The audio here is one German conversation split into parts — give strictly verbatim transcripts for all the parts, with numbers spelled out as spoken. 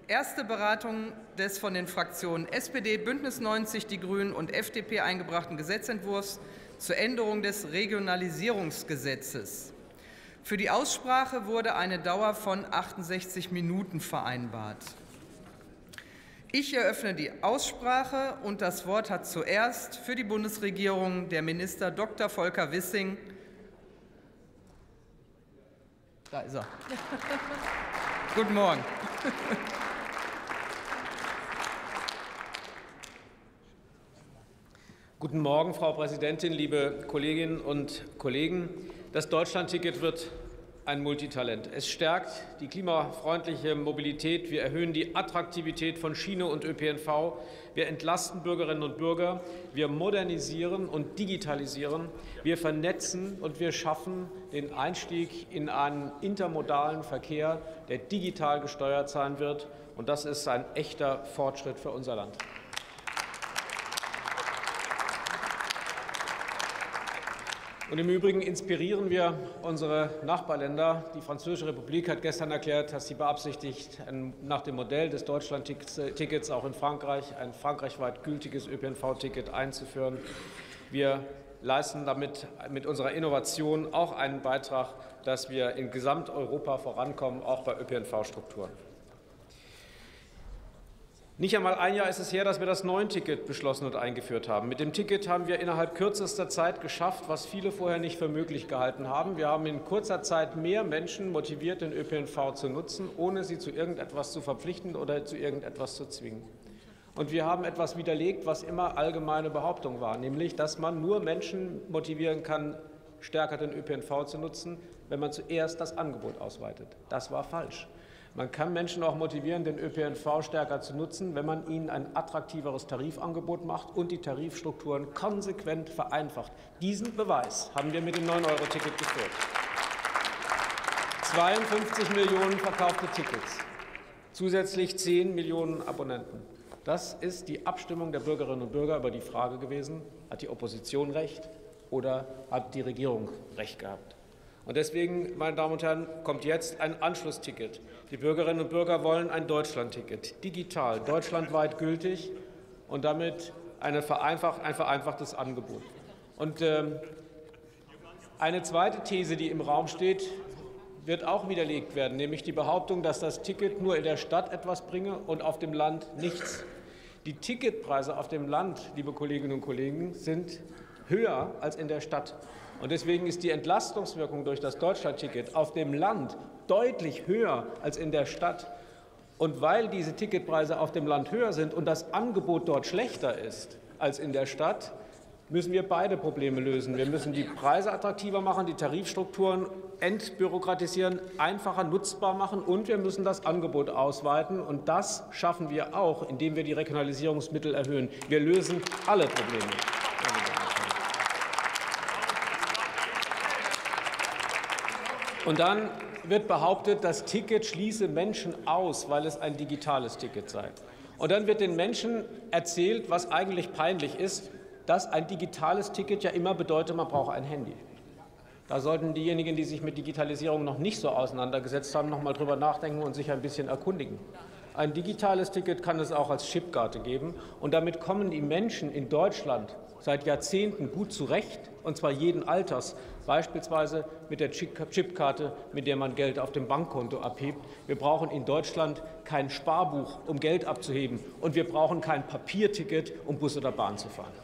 Erste Beratung des von den Fraktionen S P D, Bündnis neunzig, die Grünen und F D P eingebrachten Gesetzentwurfs zur Änderung des Regionalisierungsgesetzes. Für die Aussprache wurde eine Dauer von achtundsechzig Minuten vereinbart. Ich eröffne die Aussprache, und das Wort hat zuerst für die Bundesregierung der Minister Doktor Volker Wissing. Da ist er. Guten Morgen. Guten Morgen, Frau Präsidentin, liebe Kolleginnen und Kollegen. Das Deutschlandticket wird ein Multitalent. Es stärkt die klimafreundliche Mobilität. Wir erhöhen die Attraktivität von Schiene und Ö P N V. Wir entlasten Bürgerinnen und Bürger. Wir modernisieren und digitalisieren. Wir vernetzen und wir schaffen den Einstieg in einen intermodalen Verkehr, der digital gesteuert sein wird. Und das ist ein echter Fortschritt für unser Land. Und im Übrigen inspirieren wir unsere Nachbarländer. Die Französische Republik hat gestern erklärt, dass sie beabsichtigt, nach dem Modell des Deutschlandtickets auch in Frankreich ein frankreichweit gültiges Ö P N V-Ticket einzuführen. Wir leisten damit mit unserer Innovation auch einen Beitrag, dass wir in Gesamteuropa vorankommen, auch bei Ö P N V-Strukturen. Nicht einmal ein Jahr ist es her, dass wir das neun Ticket beschlossen und eingeführt haben. Mit dem Ticket haben wir innerhalb kürzester Zeit geschafft, was viele vorher nicht für möglich gehalten haben. Wir haben in kurzer Zeit mehr Menschen motiviert, den Ö P N V zu nutzen, ohne sie zu irgendetwas zu verpflichten oder zu irgendetwas zu zwingen. Und wir haben etwas widerlegt, was immer allgemeine Behauptung war, nämlich, dass man nur Menschen motivieren kann, stärker den Ö P N V zu nutzen, wenn man zuerst das Angebot ausweitet. Das war falsch. Man kann Menschen auch motivieren, den Ö P N V stärker zu nutzen, wenn man ihnen ein attraktiveres Tarifangebot macht und die Tarifstrukturen konsequent vereinfacht. Diesen Beweis haben wir mit dem neun Euro Ticket geführt. zweiundfünfzig Millionen verkaufte Tickets, zusätzlich zehn Millionen Abonnenten. Das ist die Abstimmung der Bürgerinnen und Bürger über die Frage gewesen, hat die Opposition recht oder hat die Regierung recht gehabt? Und deswegen, meine Damen und Herren, kommt jetzt ein Anschlussticket. Die Bürgerinnen und Bürger wollen ein Deutschlandticket, digital, deutschlandweit gültig und damit eine vereinfacht, ein vereinfachtes Angebot. Und äh, eine zweite These, die im Raum steht, wird auch widerlegt werden, nämlich die Behauptung, dass das Ticket nur in der Stadt etwas bringe und auf dem Land nichts. Die Ticketpreise auf dem Land, liebe Kolleginnen und Kollegen, sind höher als in der Stadt. Und deswegen ist die Entlastungswirkung durch das Deutschlandticket auf dem Land deutlich höher als in der Stadt. Und weil diese Ticketpreise auf dem Land höher sind und das Angebot dort schlechter ist als in der Stadt, müssen wir beide Probleme lösen. Wir müssen die Preise attraktiver machen, die Tarifstrukturen entbürokratisieren, einfacher nutzbar machen, und wir müssen das Angebot ausweiten. Und das schaffen wir auch, indem wir die Regionalisierungsmittel erhöhen. Wir lösen alle Probleme. Und dann wird behauptet, das Ticket schließe Menschen aus, weil es ein digitales Ticket sei. Und dann wird den Menschen erzählt, was eigentlich peinlich ist, dass ein digitales Ticket ja immer bedeutet, man braucht ein Handy. Da sollten diejenigen, die sich mit Digitalisierung noch nicht so auseinandergesetzt haben, noch mal drüber nachdenken und sich ein bisschen erkundigen. Ein digitales Ticket kann es auch als Chipkarte geben, und damit kommen die Menschen in Deutschland seit Jahrzehnten gut zurecht, und zwar jeden Alters, beispielsweise mit der Chipkarte, mit der man Geld auf dem Bankkonto abhebt. Wir brauchen in Deutschland kein Sparbuch, um Geld abzuheben, und wir brauchen kein Papierticket, um Bus oder Bahn zu fahren.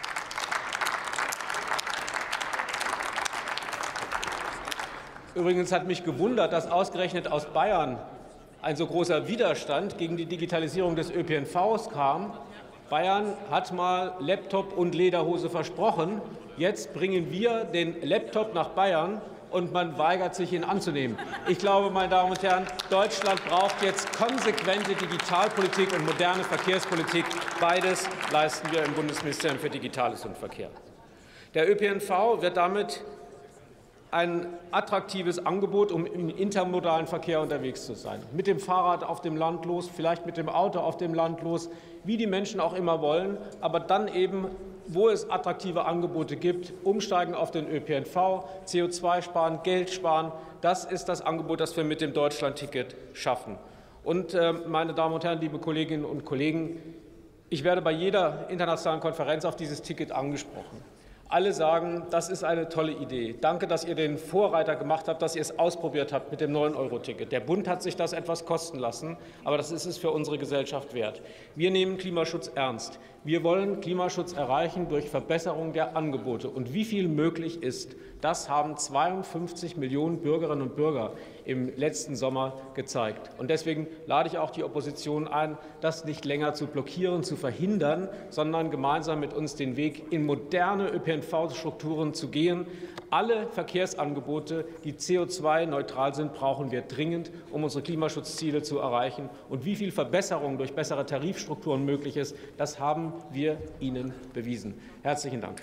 Übrigens hat mich gewundert, dass ausgerechnet aus Bayern ein so großer Widerstand gegen die Digitalisierung des Ö P N Vs kam. Bayern hat mal Laptop und Lederhose versprochen. Jetzt bringen wir den Laptop nach Bayern, und man weigert sich, ihn anzunehmen. Ich glaube, meine Damen und Herren, Deutschland braucht jetzt konsequente Digitalpolitik und moderne Verkehrspolitik. Beides leisten wir im Bundesministerium für Digitales und Verkehr. Der Ö P N V wird damit ein attraktives Angebot, um im intermodalen Verkehr unterwegs zu sein. Mit dem Fahrrad auf dem Land los, vielleicht mit dem Auto auf dem Land los, wie die Menschen auch immer wollen, aber dann eben, wo es attraktive Angebote gibt, umsteigen auf den Ö P N V, C O zwei sparen, Geld sparen. Das ist das Angebot, das wir mit dem Deutschlandticket schaffen. Und, äh, meine Damen und Herren, liebe Kolleginnen und Kollegen, ich werde bei jeder internationalen Konferenz auf dieses Ticket angesprochen. Alle sagen, das ist eine tolle Idee. Danke, dass ihr den Vorreiter gemacht habt, dass ihr es ausprobiert habt mit dem neun Euro Ticket. Der Bund hat sich das etwas kosten lassen, aber das ist es für unsere Gesellschaft wert. Wir nehmen Klimaschutz ernst. Wir wollen Klimaschutz erreichen durch Verbesserung der Angebote. Und wie viel möglich ist, das haben zweiundfünfzig Millionen Bürgerinnen und Bürger im letzten Sommer gezeigt. Und deswegen lade ich auch die Opposition ein, das nicht länger zu blockieren, zu verhindern, sondern gemeinsam mit uns den Weg in moderne Ö P N V-Strukturen zu gehen. Alle Verkehrsangebote, die C O zwei neutral sind, brauchen wir dringend, um unsere Klimaschutzziele zu erreichen. Und wie viel Verbesserung durch bessere Tarifstrukturen möglich ist, das haben wir Ihnen bewiesen. Herzlichen Dank.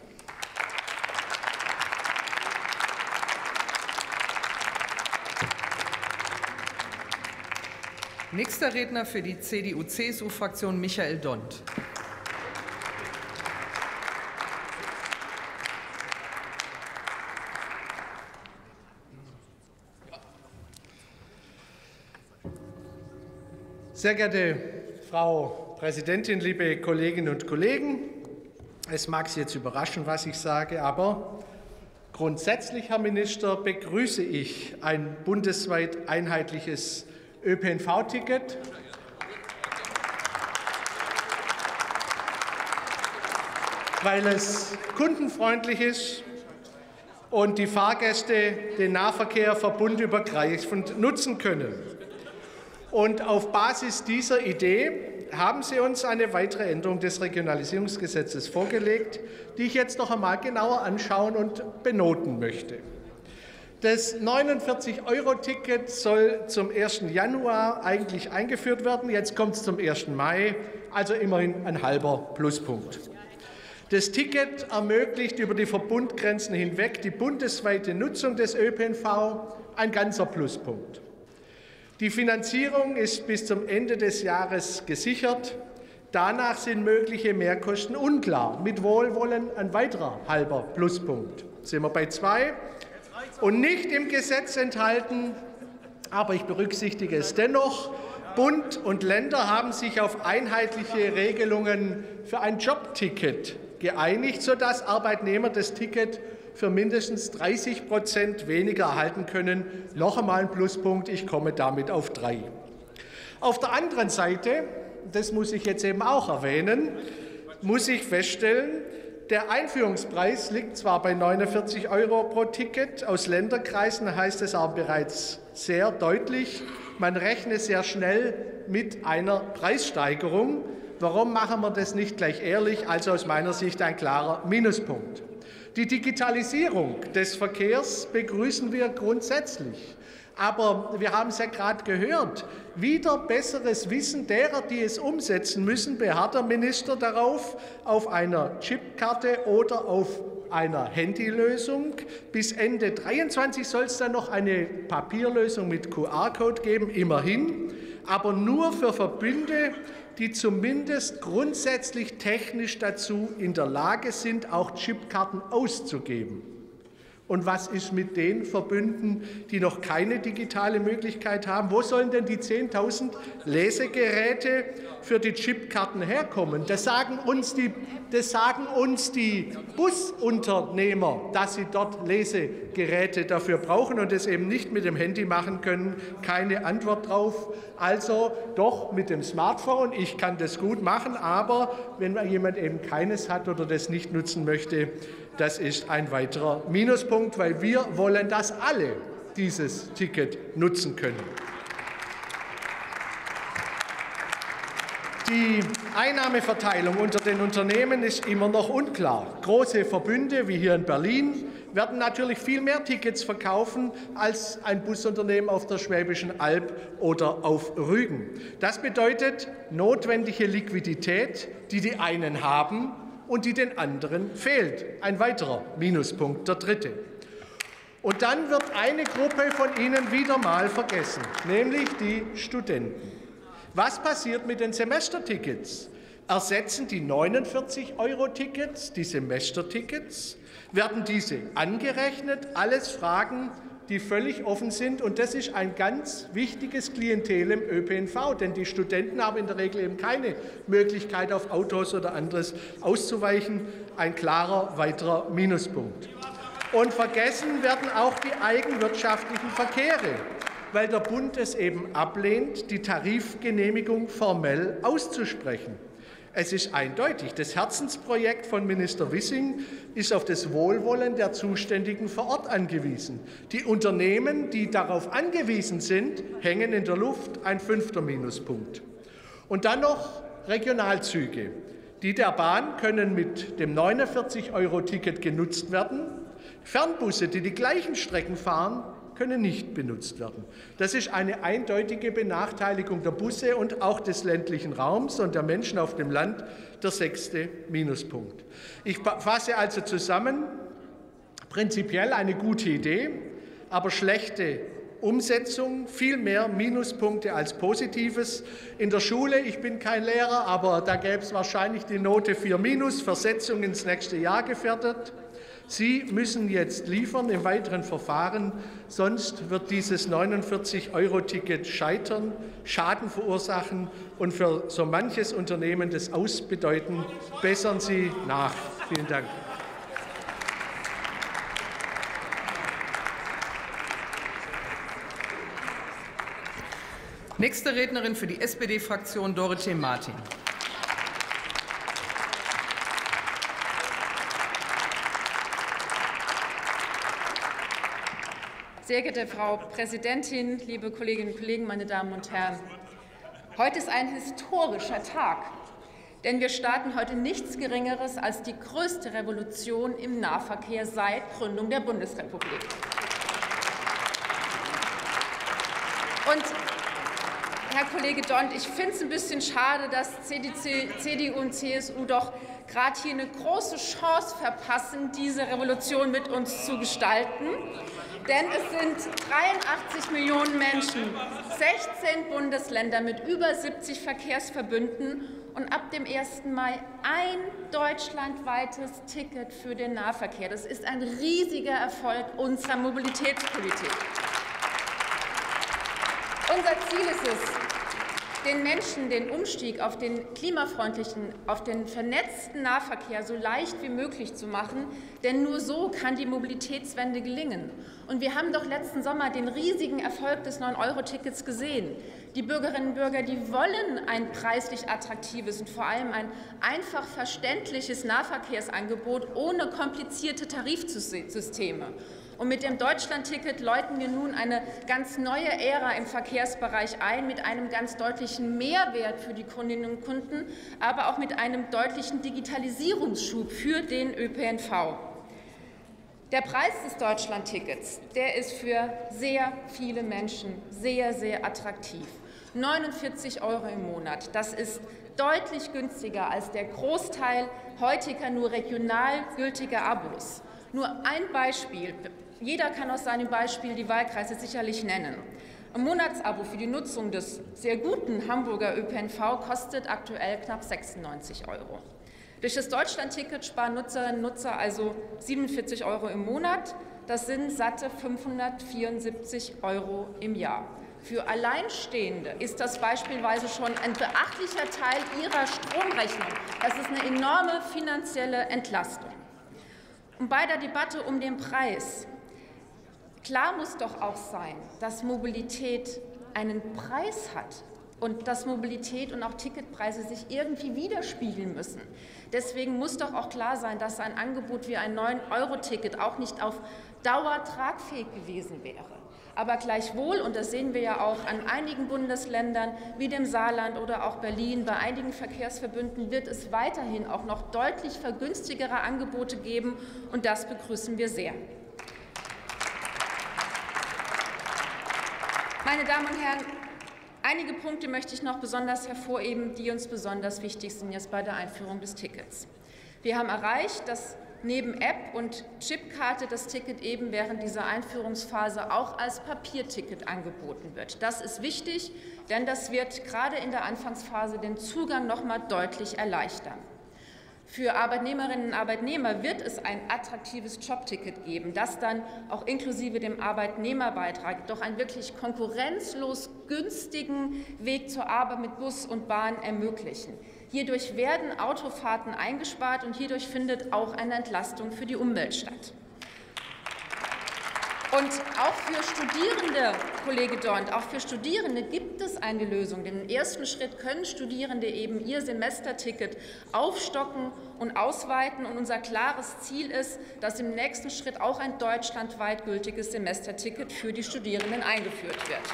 Nächster Redner für die C D U C S U-Fraktion Michael Dont. Sehr geehrte Frau Präsidentin, liebe Kolleginnen und Kollegen! Es mag Sie jetzt überraschen, was ich sage, aber grundsätzlich, Herr Minister, begrüße ich ein bundesweit einheitliches Ö P N V-Ticket. Weil es kundenfreundlich ist und die Fahrgäste den Nahverkehr verbundübergreifend nutzen können. Und auf Basis dieser Idee haben Sie uns eine weitere Änderung des Regionalisierungsgesetzes vorgelegt, die ich jetzt noch einmal genauer anschauen und benoten möchte. Das neunundvierzig Euro Ticket soll zum ersten Januar eigentlich eingeführt werden. Jetzt kommt es zum ersten Mai, also immerhin ein halber Pluspunkt. Das Ticket ermöglicht über die Verbundgrenzen hinweg die bundesweite Nutzung des Ö P N V, ein ganzer Pluspunkt. Die Finanzierung ist bis zum Ende des Jahres gesichert. Danach sind mögliche Mehrkosten unklar. Mit Wohlwollen ein weiterer halber Pluspunkt. Jetzt sind wir bei zwei. Und nicht im Gesetz enthalten, aber ich berücksichtige es dennoch, Bund und Länder haben sich auf einheitliche Regelungen für ein Jobticket geeinigt, sodass Arbeitnehmer das Ticket für mindestens dreißig Prozent weniger erhalten können. Noch einmal ein Pluspunkt, ich komme damit auf drei. Auf der anderen Seite, das muss ich jetzt eben auch erwähnen, muss ich feststellen, der Einführungspreis liegt zwar bei neunundvierzig Euro pro Ticket, aus Länderkreisen heißt es aber bereits sehr deutlich, man rechne sehr schnell mit einer Preissteigerung. Warum machen wir das nicht gleich ehrlich? Also aus meiner Sicht ein klarer Minuspunkt. Die Digitalisierung des Verkehrs begrüßen wir grundsätzlich. Aber wir haben es ja gerade gehört, wieder besseres Wissen derer, die es umsetzen müssen, beharrt der Minister darauf, auf einer Chipkarte oder auf einer Handylösung. Bis Ende zweitausenddreiundzwanzig soll es dann noch eine Papierlösung mit Q R-Code geben, immerhin, aber nur für Verbünde, die zumindest grundsätzlich technisch dazu in der Lage sind, auch Chipkarten auszugeben. Und was ist mit den Verbünden, die noch keine digitale Möglichkeit haben? Wo sollen denn die zehntausend Lesegeräte für die Chipkarten herkommen? Das sagen uns die, das sagen uns die Busunternehmer, dass sie dort Lesegeräte dafür brauchen und es eben nicht mit dem Handy machen können. Keine Antwort drauf. Also doch mit dem Smartphone. Ich kann das gut machen, aber wenn jemand eben keines hat oder das nicht nutzen möchte, das ist ein weiterer Minuspunkt, weil wir wollen, dass alle dieses Ticket nutzen können. Die Einnahmeverteilung unter den Unternehmen ist immer noch unklar. Große Verbünde wie hier in Berlin werden natürlich viel mehr Tickets verkaufen als ein Busunternehmen auf der Schwäbischen Alb oder auf Rügen. Das bedeutet notwendige Liquidität, die die einen haben und die den anderen fehlt. Ein weiterer Minuspunkt, der dritte. Und dann wird eine Gruppe von Ihnen wieder mal vergessen, nämlich die Studenten. Was passiert mit den Semestertickets? Ersetzen die neunundvierzig Euro Tickets die Semestertickets? Werden diese angerechnet? Alles Fragen, die völlig offen sind. Und das ist ein ganz wichtiges Klientel im Ö P N V, denn die Studenten haben in der Regel eben keine Möglichkeit, auf Autos oder anderes auszuweichen. Ein klarer weiterer Minuspunkt. Und vergessen werden auch die eigenwirtschaftlichen Verkehre, weil der Bund es eben ablehnt, die Tarifgenehmigung formell auszusprechen. Es ist eindeutig, das Herzensprojekt von Minister Wissing ist auf das Wohlwollen der Zuständigen vor Ort angewiesen. Die Unternehmen, die darauf angewiesen sind, hängen in der Luft, ein fünfter Minuspunkt. Und dann noch Regionalzüge. Die der Bahn können mit dem neunundvierzig Euro Ticket genutzt werden. Fernbusse, die die gleichen Strecken fahren, können nicht benutzt werden. Das ist eine eindeutige Benachteiligung der Busse und auch des ländlichen Raums und der Menschen auf dem Land, der sechste Minuspunkt. Ich fasse also zusammen, prinzipiell eine gute Idee, aber schlechte Umsetzung, viel mehr Minuspunkte als Positives. In der Schule, ich bin kein Lehrer, aber da gäbe es wahrscheinlich die Note vier minus, Versetzung ins nächste Jahr gefährdet. Sie müssen jetzt liefern im weiteren Verfahren, sonst wird dieses neunundvierzig Euro Ticket scheitern, Schaden verursachen und für so manches Unternehmen das ausbedeuten. Bessern Sie nach. Vielen Dank. Nächste Rednerin für die S P D-Fraktion, Dorothee Martin. Sehr geehrte Frau Präsidentin, liebe Kolleginnen und Kollegen, meine Damen und Herren! Heute ist ein historischer Tag, denn wir starten heute nichts Geringeres als die größte Revolution im Nahverkehr seit Gründung der Bundesrepublik. Und Herr Kollege Dont, ich finde es ein bisschen schade, dass C D U und C S U doch gerade hier eine große Chance verpassen, diese Revolution mit uns zu gestalten. Denn es sind dreiundachtzig Millionen Menschen, sechzehn Bundesländer mit über siebzig Verkehrsverbünden und ab dem ersten Mai ein deutschlandweites Ticket für den Nahverkehr. Das ist ein riesiger Erfolg unserer Mobilitätspolitik. Unser Ziel ist es, den Menschen den Umstieg auf den klimafreundlichen, auf den vernetzten Nahverkehr so leicht wie möglich zu machen, denn nur so kann die Mobilitätswende gelingen. Und wir haben doch letzten Sommer den riesigen Erfolg des neun Euro Tickets gesehen. Die Bürgerinnen und Bürger, die wollen ein preislich attraktives und vor allem ein einfach verständliches Nahverkehrsangebot ohne komplizierte Tarifsysteme. Und mit dem Deutschlandticket läuten wir nun eine ganz neue Ära im Verkehrsbereich ein, mit einem ganz deutlichen Mehrwert für die Kundinnen und Kunden, aber auch mit einem deutlichen Digitalisierungsschub für den Ö P N V. Der Preis des Deutschlandtickets, der ist für sehr viele Menschen sehr, sehr attraktiv. neunundvierzig Euro im Monat, das ist deutlich günstiger als der Großteil heutiger nur regional gültiger Abos. Nur ein Beispiel. Jeder kann aus seinem Beispiel die Wahlkreise sicherlich nennen. Ein Monatsabo für die Nutzung des sehr guten Hamburger Ö P N V kostet aktuell knapp sechsundneunzig Euro. Durch das Deutschlandticket sparen Nutzerinnen und Nutzer also siebenundvierzig Euro im Monat. Das sind satte fünfhundertvierundsiebzig Euro im Jahr. Für Alleinstehende ist das beispielsweise schon ein beachtlicher Teil ihrer Stromrechnung. Das ist eine enorme finanzielle Entlastung. Und bei der Debatte um den Preis, klar muss doch auch sein, dass Mobilität einen Preis hat und dass Mobilität und auch Ticketpreise sich irgendwie widerspiegeln müssen. Deswegen muss doch auch klar sein, dass ein Angebot wie ein neun Euro Ticket auch nicht auf Dauer tragfähig gewesen wäre. Aber gleichwohl, und das sehen wir ja auch an einigen Bundesländern wie dem Saarland oder auch Berlin, bei einigen Verkehrsverbünden wird es weiterhin auch noch deutlich vergünstigere Angebote geben, und das begrüßen wir sehr. Meine Damen und Herren, einige Punkte möchte ich noch besonders hervorheben, die uns besonders wichtig sind jetzt bei der Einführung des Tickets. Wir haben erreicht, dass neben App und Chipkarte das Ticket eben während dieser Einführungsphase auch als Papierticket angeboten wird. Das ist wichtig, denn das wird gerade in der Anfangsphase den Zugang noch mal deutlich erleichtern. Für Arbeitnehmerinnen und Arbeitnehmer wird es ein attraktives Jobticket geben, das dann auch inklusive dem Arbeitnehmerbeitrag doch einen wirklich konkurrenzlos günstigen Weg zur Arbeit mit Bus und Bahn ermöglichen. Hierdurch werden Autofahrten eingespart und hierdurch findet auch eine Entlastung für die Umwelt statt. Und auch für Studierende, Kollege Dorn, auch für Studierende gibt es eine Lösung. Denn im ersten Schritt können Studierende eben ihr Semesterticket aufstocken und ausweiten. Und unser klares Ziel ist, dass im nächsten Schritt auch ein deutschlandweit gültiges Semesterticket für die Studierenden eingeführt wird.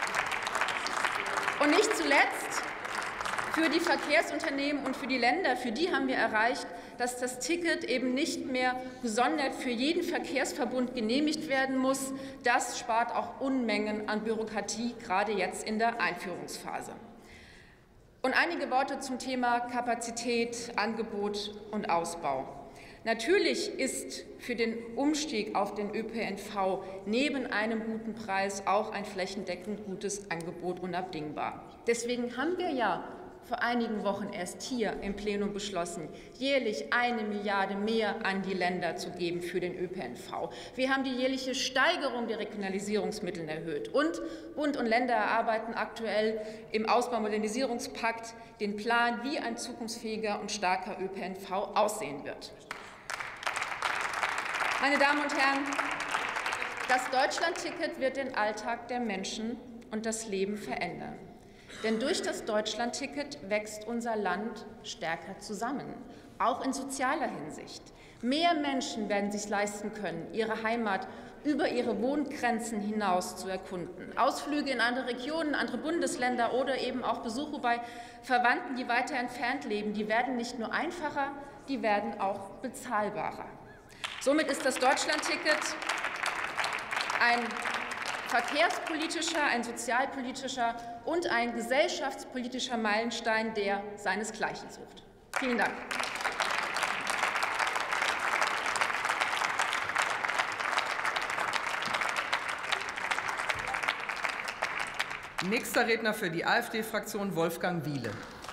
Und nicht zuletzt für die Verkehrsunternehmen und für die Länder, für die haben wir erreicht, dass das Ticket eben nicht mehr gesondert für jeden Verkehrsverbund genehmigt werden muss. Das spart auch Unmengen an Bürokratie, gerade jetzt in der Einführungsphase. Und einige Worte zum Thema Kapazität, Angebot und Ausbau. Natürlich ist für den Umstieg auf den Ö P N V neben einem guten Preis auch ein flächendeckend gutes Angebot unabdingbar. Deswegen haben wir ja vor einigen Wochen erst hier im Plenum beschlossen, jährlich eine Milliarde mehr an die Länder zu geben für den Ö P N V. Wir haben die jährliche Steigerung der Regionalisierungsmittel erhöht. Und Bund und Länder erarbeiten aktuell im Ausbau-Modernisierungspakt den Plan, wie ein zukunftsfähiger und starker Ö P N V aussehen wird. Meine Damen und Herren, das Deutschlandticket wird den Alltag der Menschen und das Leben verändern. Denn durch das Deutschlandticket wächst unser Land stärker zusammen, auch in sozialer Hinsicht. Mehr Menschen werden sich leisten können, ihre Heimat über ihre Wohngrenzen hinaus zu erkunden. Ausflüge in andere Regionen, andere Bundesländer oder eben auch Besuche bei Verwandten, die weiter entfernt leben, die werden nicht nur einfacher, die werden auch bezahlbarer. Somit ist das Deutschlandticket ein verkehrspolitischer, ein sozialpolitischer und ein gesellschaftspolitischer Meilenstein, der seinesgleichen sucht. Vielen Dank. Nächster Redner für die AfD-Fraktion, Wolfgang Wiele.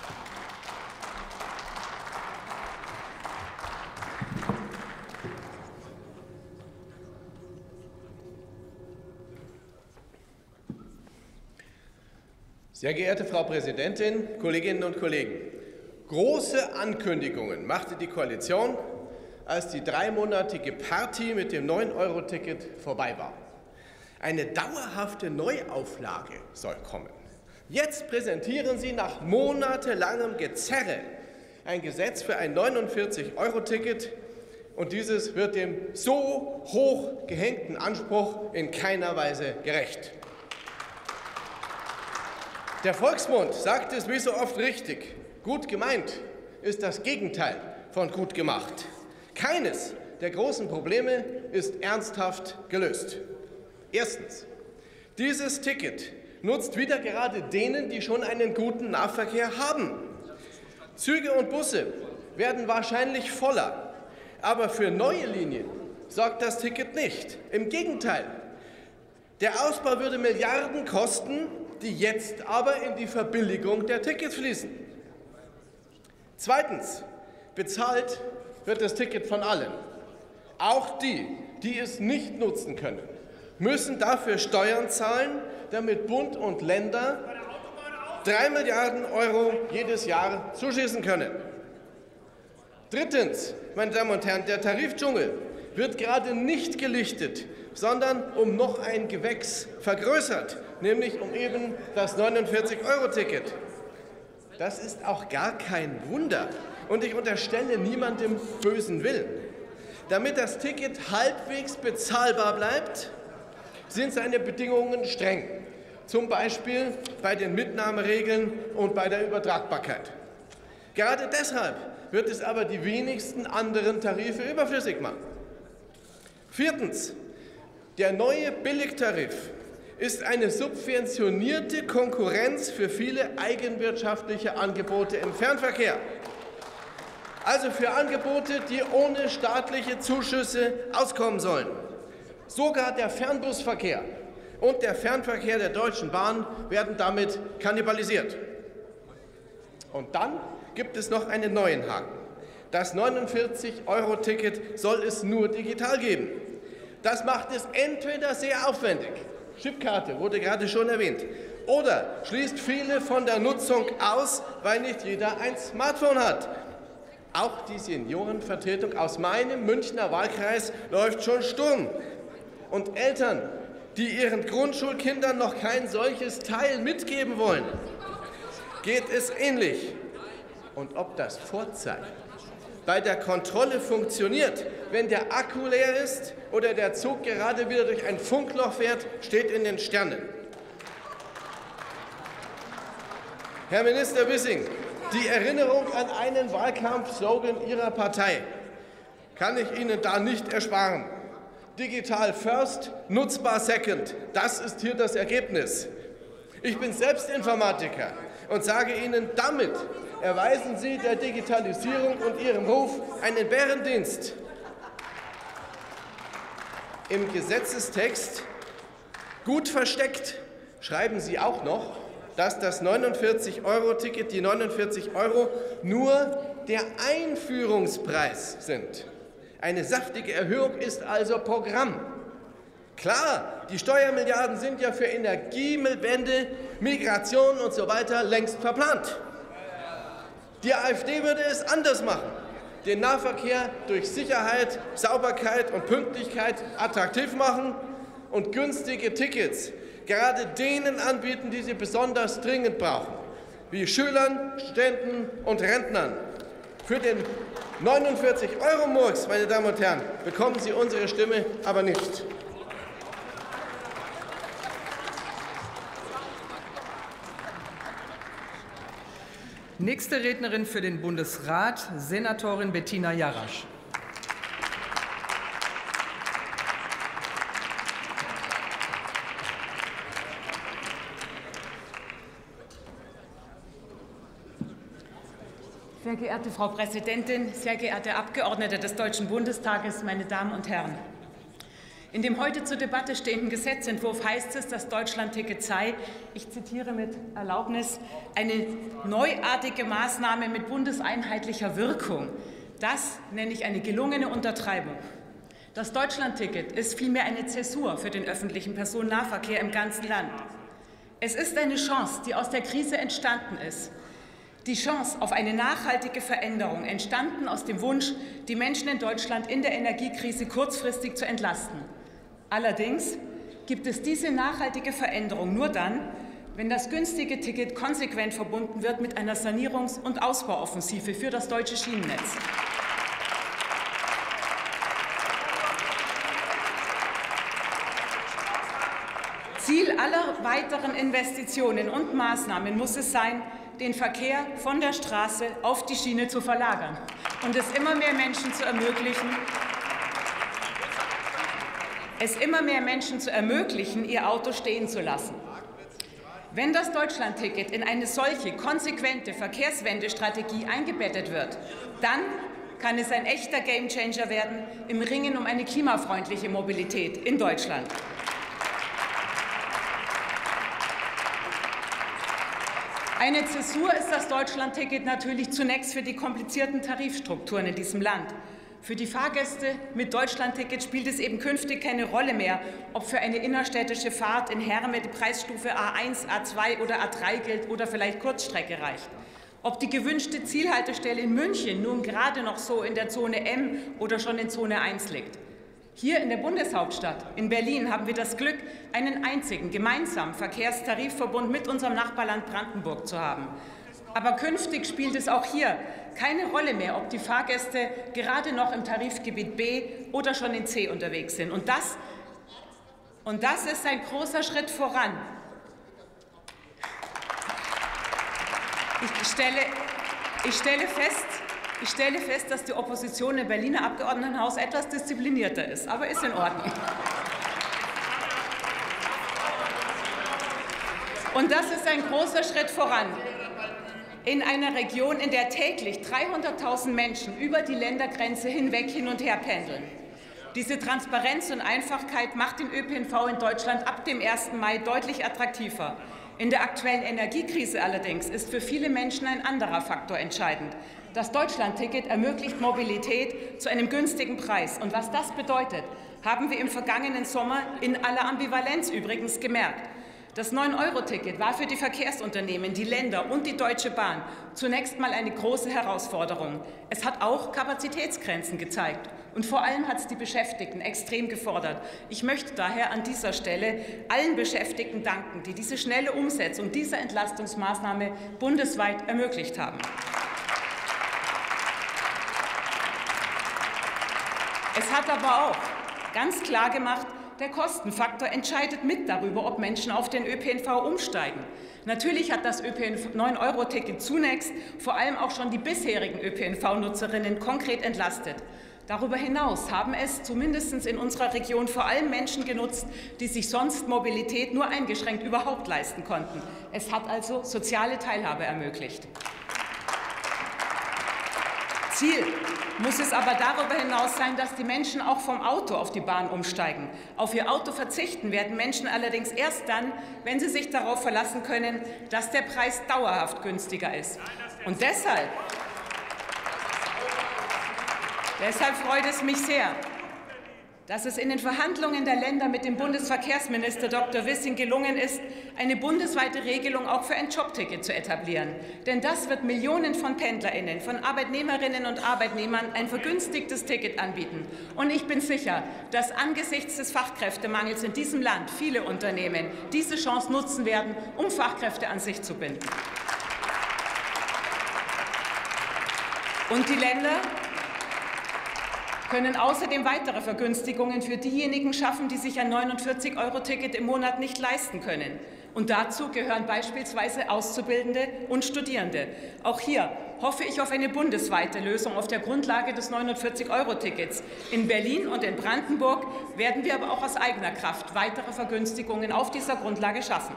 Sehr geehrte Frau Präsidentin, Kolleginnen und Kollegen! Große Ankündigungen machte die Koalition, als die dreimonatige Party mit dem neun Euro Ticket vorbei war. Eine dauerhafte Neuauflage soll kommen. Jetzt präsentieren Sie nach monatelangem Gezerre ein Gesetz für ein neunundvierzig Euro Ticket, und dieses wird dem so hoch gehängten Anspruch in keiner Weise gerecht. Der Volksmund sagt es wie so oft richtig: Gut gemeint ist das Gegenteil von gut gemacht. Keines der großen Probleme ist ernsthaft gelöst. Erstens. Dieses Ticket nutzt wieder gerade denen, die schon einen guten Nahverkehr haben. Züge und Busse werden wahrscheinlich voller, aber für neue Linien sorgt das Ticket nicht. Im Gegenteil. Der Ausbau würde Milliarden kosten, die jetzt aber in die Verbilligung der Tickets fließen. Zweitens. Bezahlt wird das Ticket von allen. Auch die, die es nicht nutzen können, müssen dafür Steuern zahlen, damit Bund und Länder drei Milliarden Euro jedes Jahr zuschießen können. Drittens, meine Damen und Herren, der Tarifdschungel wird gerade nicht gelichtet, sondern um noch ein Gewächs vergrößert, nämlich um eben das neunundvierzig Euro Ticket. Das ist auch gar kein Wunder, und ich unterstelle niemandem bösen Willen. Damit das Ticket halbwegs bezahlbar bleibt, sind seine Bedingungen streng, zum Beispiel bei den Mitnahmeregeln und bei der Übertragbarkeit. Gerade deshalb wird es aber die wenigsten anderen Tarife überflüssig machen. Viertens. Der neue Billigtarif ist eine subventionierte Konkurrenz für viele eigenwirtschaftliche Angebote im Fernverkehr. Also für Angebote, die ohne staatliche Zuschüsse auskommen sollen. Sogar der Fernbusverkehr und der Fernverkehr der Deutschen Bahn werden damit kannibalisiert. Und dann gibt es noch einen neuen Haken. Das neunundvierzig Euro Ticket soll es nur digital geben. Das macht es entweder sehr aufwendig, Chipkarte wurde gerade schon erwähnt, oder schließt viele von der Nutzung aus, weil nicht jeder ein Smartphone hat. Auch die Seniorenvertretung aus meinem Münchner Wahlkreis läuft schon Sturm. Und Eltern, die ihren Grundschulkindern noch kein solches Teil mitgeben wollen, geht es ähnlich. Und ob das Vorzeigen bei der Kontrolle funktioniert, wenn der Akku leer ist oder der Zug gerade wieder durch ein Funkloch fährt, steht in den Sternen. Herr Minister Wissing, die Erinnerung an einen Wahlkampfslogan Ihrer Partei kann ich Ihnen da nicht ersparen. Digital first, nutzbar second. Das ist hier das Ergebnis. Ich bin selbst Informatiker und sage Ihnen, damit erweisen Sie der Digitalisierung und ihrem Ruf einen Bärendienst. Im Gesetzestext, gut versteckt, schreiben Sie auch noch, dass das neunundvierzig Euro Ticket, die neunundvierzig Euro, nur der Einführungspreis sind. Eine saftige Erhöhung ist also Programm. Klar, die Steuermilliarden sind ja für Energiewende, Migration und so weiter längst verplant. Die AfD würde es anders machen, den Nahverkehr durch Sicherheit, Sauberkeit und Pünktlichkeit attraktiv machen und günstige Tickets gerade denen anbieten, die sie besonders dringend brauchen, wie Schülern, Studenten und Rentnern. Für den neunundvierzig Euro Murks, meine Damen und Herren, bekommen Sie unsere Stimme aber nicht. Nächste Rednerin für den Bundesrat, Senatorin Bettina Jarasch. Sehr geehrte Frau Präsidentin, sehr geehrte Abgeordnete des Deutschen Bundestages, meine Damen und Herren! In dem heute zur Debatte stehenden Gesetzentwurf heißt es, das Deutschlandticket sei, ich zitiere mit Erlaubnis, eine neuartige Maßnahme mit bundeseinheitlicher Wirkung. Das nenne ich eine gelungene Untertreibung. Das Deutschlandticket ist vielmehr eine Zäsur für den öffentlichen Personennahverkehr im ganzen Land. Es ist eine Chance, die aus der Krise entstanden ist. Die Chance auf eine nachhaltige Veränderung, entstanden aus dem Wunsch, die Menschen in Deutschland in der Energiekrise kurzfristig zu entlasten. Allerdings gibt es diese nachhaltige Veränderung nur dann, wenn das günstige Ticket konsequent verbunden wird mit einer Sanierungs- und Ausbauoffensive für das deutsche Schienennetz. Ziel aller weiteren Investitionen und Maßnahmen muss es sein, den Verkehr von der Straße auf die Schiene zu verlagern und es immer mehr Menschen zu ermöglichen, es immer mehr Menschen zu ermöglichen, ihr Auto stehen zu lassen. Wenn das Deutschlandticket in eine solche konsequente Verkehrswendestrategie eingebettet wird, dann kann es ein echter Gamechanger werden im Ringen um eine klimafreundliche Mobilität in Deutschland. Eine Zäsur ist das Deutschlandticket natürlich zunächst für die komplizierten Tarifstrukturen in diesem Land. Für die Fahrgäste mit Deutschlandticket spielt es eben künftig keine Rolle mehr, ob für eine innerstädtische Fahrt in Herme die Preisstufe A eins, A zwei oder A drei gilt oder vielleicht Kurzstrecke reicht. Ob die gewünschte Zielhaltestelle in München nun gerade noch so in der Zone M oder schon in Zone eins liegt. Hier in der Bundeshauptstadt, in Berlin, haben wir das Glück, einen einzigen gemeinsamen Verkehrstarifverbund mit unserem Nachbarland Brandenburg zu haben. Aber künftig spielt es auch hier keine Rolle mehr, ob die Fahrgäste gerade noch im Tarifgebiet B oder schon in C unterwegs sind. Und das, und das ist ein großer Schritt voran. Ich stelle, ich stelle fest, Ich stelle fest, dass die Opposition im Berliner Abgeordnetenhaus etwas disziplinierter ist, aber ist in Ordnung. Und das ist ein großer Schritt voran. In einer Region, in der täglich dreihunderttausend Menschen über die Ländergrenze hinweg hin und her pendeln. Diese Transparenz und Einfachkeit macht den Ö P N V in Deutschland ab dem ersten Mai deutlich attraktiver. In der aktuellen Energiekrise allerdings ist für viele Menschen ein anderer Faktor entscheidend. Das Deutschlandticket ermöglicht Mobilität zu einem günstigen Preis. Und was das bedeutet, haben wir im vergangenen Sommer in aller Ambivalenz übrigens gemerkt. Das neun Euro Ticket war für die Verkehrsunternehmen, die Länder und die Deutsche Bahn zunächst mal eine große Herausforderung. Es hat auch Kapazitätsgrenzen gezeigt. Und vor allem hat es die Beschäftigten extrem gefordert. Ich möchte daher an dieser Stelle allen Beschäftigten danken, die diese schnelle Umsetzung dieser Entlastungsmaßnahme bundesweit ermöglicht haben. Es hat aber auch ganz klar gemacht, der Kostenfaktor entscheidet mit darüber, ob Menschen auf den Ö P N V umsteigen. Natürlich hat das neun Euro Ticket zunächst vor allem auch schon die bisherigen Ö P N V-Nutzerinnen konkret entlastet. Darüber hinaus haben es zumindest in unserer Region vor allem Menschen genutzt, die sich sonst Mobilität nur eingeschränkt überhaupt leisten konnten. Es hat also soziale Teilhabe ermöglicht. Ziel muss es aber darüber hinaus sein, dass die Menschen auch vom Auto auf die Bahn umsteigen. Auf ihr Auto verzichten werden Menschen allerdings erst dann, wenn sie sich darauf verlassen können, dass der Preis dauerhaft günstiger ist. Und deshalb, deshalb freut es mich sehr, dass es in den Verhandlungen der Länder mit dem Bundesverkehrsminister Doktor Wissing gelungen ist, eine bundesweite Regelung auch für ein Jobticket zu etablieren. Denn das wird Millionen von PendlerInnen, von Arbeitnehmerinnen und Arbeitnehmern ein vergünstigtes Ticket anbieten. Und ich bin sicher, dass angesichts des Fachkräftemangels in diesem Land viele Unternehmen diese Chance nutzen werden, um Fachkräfte an sich zu binden. Und die Länder können außerdem weitere Vergünstigungen für diejenigen schaffen, die sich ein neunundvierzig Euro Ticket im Monat nicht leisten können. Und dazu gehören beispielsweise Auszubildende und Studierende. Auch hier hoffe ich auf eine bundesweite Lösung auf der Grundlage des neunundvierzig Euro Tickets. In Berlin und in Brandenburg werden wir aber auch aus eigener Kraft weitere Vergünstigungen auf dieser Grundlage schaffen.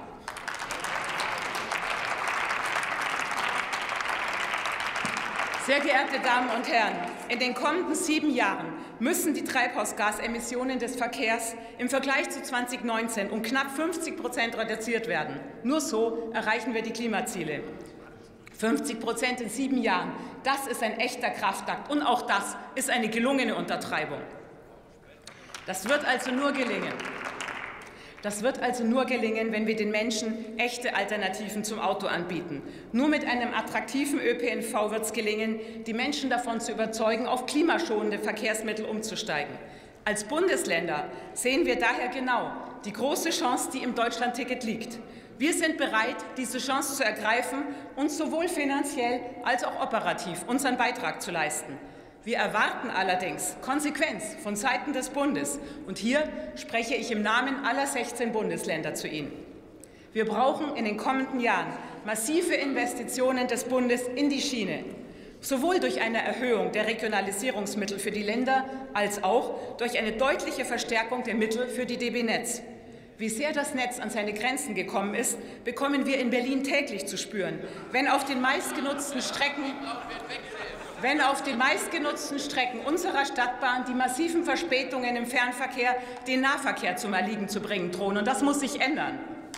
Sehr geehrte Damen und Herren, in den kommenden sieben Jahren müssen die Treibhausgasemissionen des Verkehrs im Vergleich zu zweitausendneunzehn um knapp fünfzig Prozent reduziert werden. Nur so erreichen wir die Klimaziele. fünfzig Prozent in sieben Jahren, das ist ein echter Kraftakt. Und auch das ist eine gelungene Untertreibung. Das wird also nur gelingen. Das wird also nur gelingen, wenn wir den Menschen echte Alternativen zum Auto anbieten. Nur mit einem attraktiven Ö P N V wird es gelingen, die Menschen davon zu überzeugen, auf klimaschonende Verkehrsmittel umzusteigen. Als Bundesländer sehen wir daher genau die große Chance, die im Deutschlandticket liegt. Wir sind bereit, diese Chance zu ergreifen und sowohl finanziell als auch operativ unseren Beitrag zu leisten. Wir erwarten allerdings Konsequenz von Seiten des Bundes. Und hier spreche ich im Namen aller sechzehn Bundesländer zu Ihnen. Wir brauchen in den kommenden Jahren massive Investitionen des Bundes in die Schiene, sowohl durch eine Erhöhung der Regionalisierungsmittel für die Länder als auch durch eine deutliche Verstärkung der Mittel für die D B Netz. Wie sehr das Netz an seine Grenzen gekommen ist, bekommen wir in Berlin täglich zu spüren, wenn auf den meistgenutzten Strecken Wenn auf den meistgenutzten Strecken unserer Stadtbahn die massiven Verspätungen im Fernverkehr den Nahverkehr zum Erliegen zu bringen drohen. Und das muss sich ändern.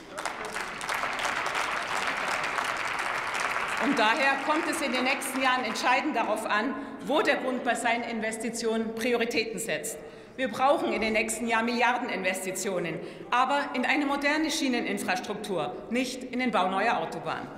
Und daher kommt es in den nächsten Jahren entscheidend darauf an, wo der Bund bei seinen Investitionen Prioritäten setzt. Wir brauchen in den nächsten Jahren Milliardeninvestitionen, aber in eine moderne Schieneninfrastruktur, nicht in den Bau neuer Autobahnen.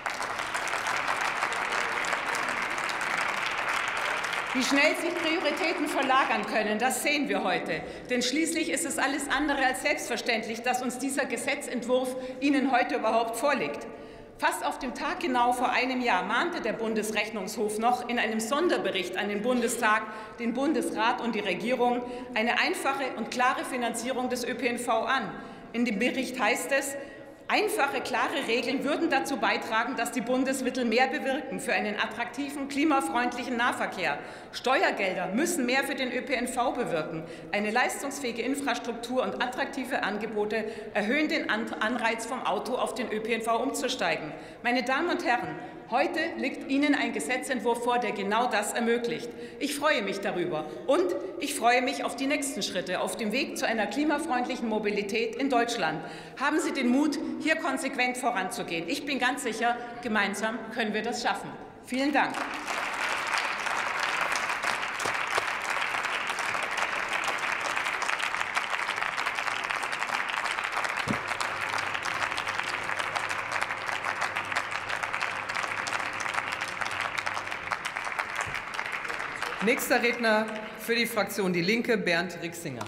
Wie schnell sich Prioritäten verlagern können, das sehen wir heute. Denn schließlich ist es alles andere als selbstverständlich, dass uns dieser Gesetzentwurf Ihnen heute überhaupt vorliegt. Fast auf den Tag genau vor einem Jahr mahnte der Bundesrechnungshof noch in einem Sonderbericht an den Bundestag, den Bundesrat und die Regierung eine einfache und klare Finanzierung des Ö P N V an. In dem Bericht heißt es, einfache, klare Regeln würden dazu beitragen, dass die Bundesmittel mehr bewirken für einen attraktiven, klimafreundlichen Nahverkehr. Steuergelder müssen mehr für den Ö P N V bewirken. Eine leistungsfähige Infrastruktur und attraktive Angebote erhöhen den Anreiz, vom Auto auf den Ö P N V umzusteigen. Meine Damen und Herren, Heute liegt Ihnen ein Gesetzentwurf vor, der genau das ermöglicht. Ich freue mich darüber. Und ich freue mich auf die nächsten Schritte auf dem Weg zu einer klimafreundlichen Mobilität in Deutschland. Haben Sie den Mut, hier konsequent voranzugehen. Ich bin ganz sicher, gemeinsam können wir das schaffen. Vielen Dank. Nächster Redner für die Fraktion Die Linke, Bernd Rixinger.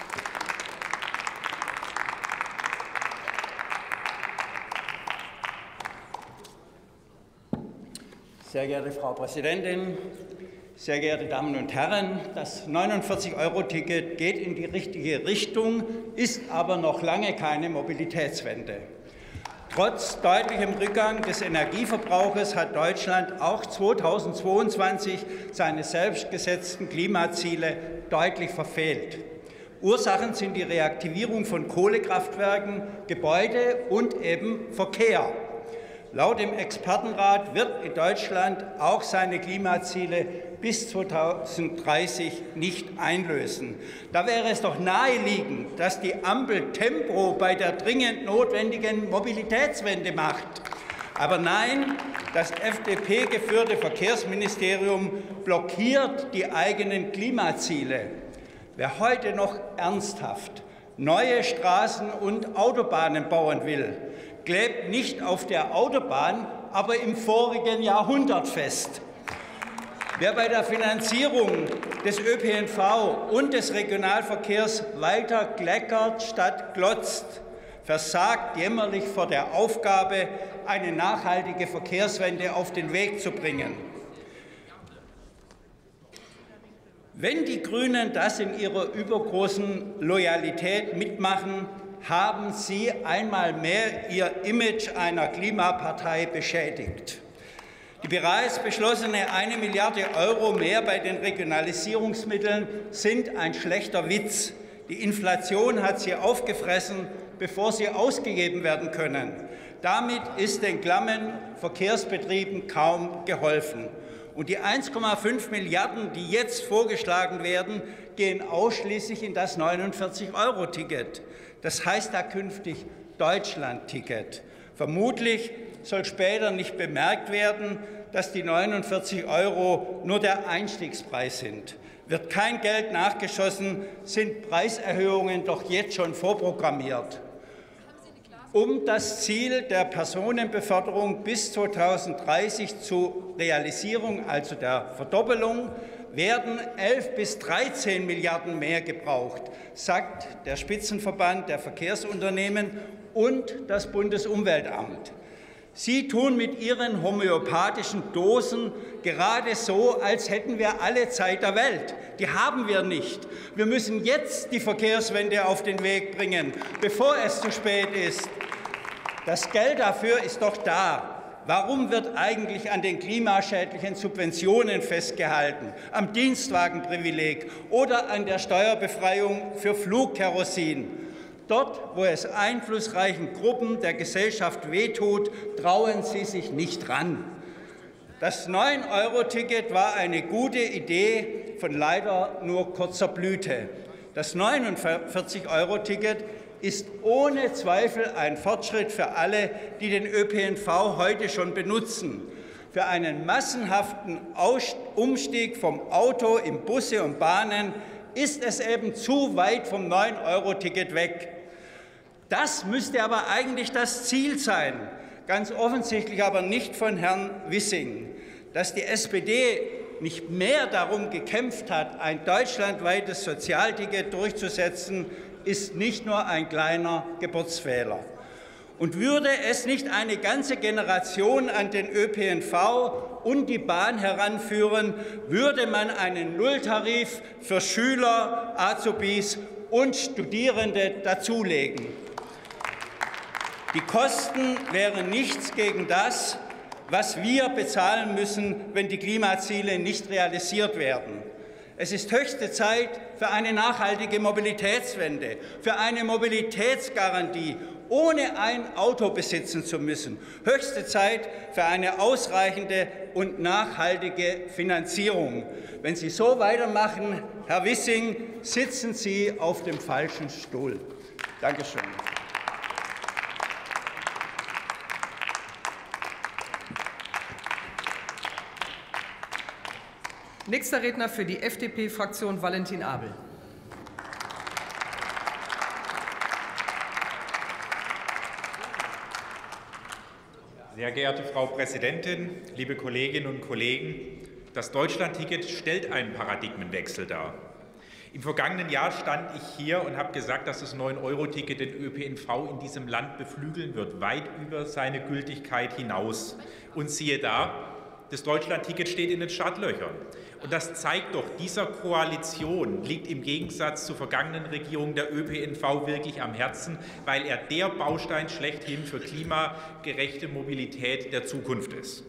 Sehr geehrte Frau Präsidentin, sehr geehrte Damen und Herren! Das neunundvierzig Euro Ticket geht in die richtige Richtung, ist aber noch lange keine Mobilitätswende. Trotz deutlichem Rückgang des Energieverbrauches hat Deutschland auch zweitausendzweiundzwanzig seine selbst gesetzten Klimaziele deutlich verfehlt. Ursachen sind die Reaktivierung von Kohlekraftwerken, Gebäude und eben Verkehr. Laut dem Expertenrat wird in Deutschland auch seine Klimaziele bis zweitausenddreißig nicht einlösen. Da wäre es doch naheliegend, dass die Ampel Tempo bei der dringend notwendigen Mobilitätswende macht. Aber nein, das F D P-geführte Verkehrsministerium blockiert die eigenen Klimaziele. Wer heute noch ernsthaft neue Straßen und Autobahnen bauen will, klebt nicht auf der Autobahn, aber im vorigen Jahrhundert fest. Wer bei der Finanzierung des Ö P N V und des Regionalverkehrs weiter kleckert statt glotzt, versagt jämmerlich vor der Aufgabe, eine nachhaltige Verkehrswende auf den Weg zu bringen. Wenn die Grünen das in ihrer übergroßen Loyalität mitmachen, haben sie einmal mehr ihr Image einer Klimapartei beschädigt. Die bereits beschlossene eine Milliarde Euro mehr bei den Regionalisierungsmitteln sind ein schlechter Witz. Die Inflation hat sie aufgefressen, bevor sie ausgegeben werden können. Damit ist den klammen Verkehrsbetrieben kaum geholfen. Und die eins Komma fünf Milliarden, die jetzt vorgeschlagen werden, gehen ausschließlich in das neunundvierzig Euro Ticket. Das heißt da künftig Deutschland-Ticket. Vermutlich soll später nicht bemerkt werden, dass die neunundvierzig Euro nur der Einstiegspreis sind. Wird kein Geld nachgeschossen, sind Preiserhöhungen doch jetzt schon vorprogrammiert. Um das Ziel der Personenbeförderung bis zweitausenddreißig zur Realisierung, also der Verdoppelung, werden elf bis dreizehn Milliarden mehr gebraucht, sagt der Spitzenverband der Verkehrsunternehmen und das Bundesumweltamt. Sie tun mit ihren homöopathischen Dosen gerade so, als hätten wir alle Zeit der Welt. Die haben wir nicht. Wir müssen jetzt die Verkehrswende auf den Weg bringen, bevor es zu spät ist. Das Geld dafür ist doch da. Warum wird eigentlich an den klimaschädlichen Subventionen festgehalten, am Dienstwagenprivileg oder an der Steuerbefreiung für Flugkerosin? Dort, wo es einflussreichen Gruppen der Gesellschaft wehtut, trauen sie sich nicht ran. Das neun Euro Ticket war eine gute Idee von leider nur kurzer Blüte. Das neunundvierzig Euro Ticket ist ohne Zweifel ein Fortschritt für alle, die den Ö P N V heute schon benutzen. Für einen massenhaften Umstieg vom Auto in Busse und Bahnen ist es eben zu weit vom neun Euro Ticket weg. Das müsste aber eigentlich das Ziel sein, ganz offensichtlich aber nicht von Herrn Wissing. Dass die S P D nicht mehr darum gekämpft hat, ein deutschlandweites Sozialticket durchzusetzen, ist nicht nur ein kleiner Geburtsfehler. Und würde es nicht eine ganze Generation an den Ö P N V und die Bahn heranführen, würde man einen Nulltarif für Schüler, Azubis und Studierende dazulegen. Die Kosten wären nichts gegen das, was wir bezahlen müssen, wenn die Klimaziele nicht realisiert werden. Es ist höchste Zeit für eine nachhaltige Mobilitätswende, für eine Mobilitätsgarantie, ohne ein Auto besitzen zu müssen. Höchste Zeit für eine ausreichende und nachhaltige Finanzierung. Wenn Sie so weitermachen, Herr Wissing, sitzen Sie auf dem falschen Stuhl. Danke schön. Nächster Redner für die F D P-Fraktion Valentin Abel. Sehr geehrte Frau Präsidentin, liebe Kolleginnen und Kollegen! Das Deutschlandticket stellt einen Paradigmenwechsel dar. Im vergangenen Jahr stand ich hier und habe gesagt, dass das neun Euro Ticket den Ö P N V in diesem Land beflügeln wird, weit über seine Gültigkeit hinaus. Und siehe da, das Deutschlandticket steht in den Startlöchern. Und das zeigt doch, dieser Koalition liegt im Gegensatz zur vergangenen Regierung der Ö P N V wirklich am Herzen, weil er der Baustein schlechthin für klimagerechte Mobilität der Zukunft ist.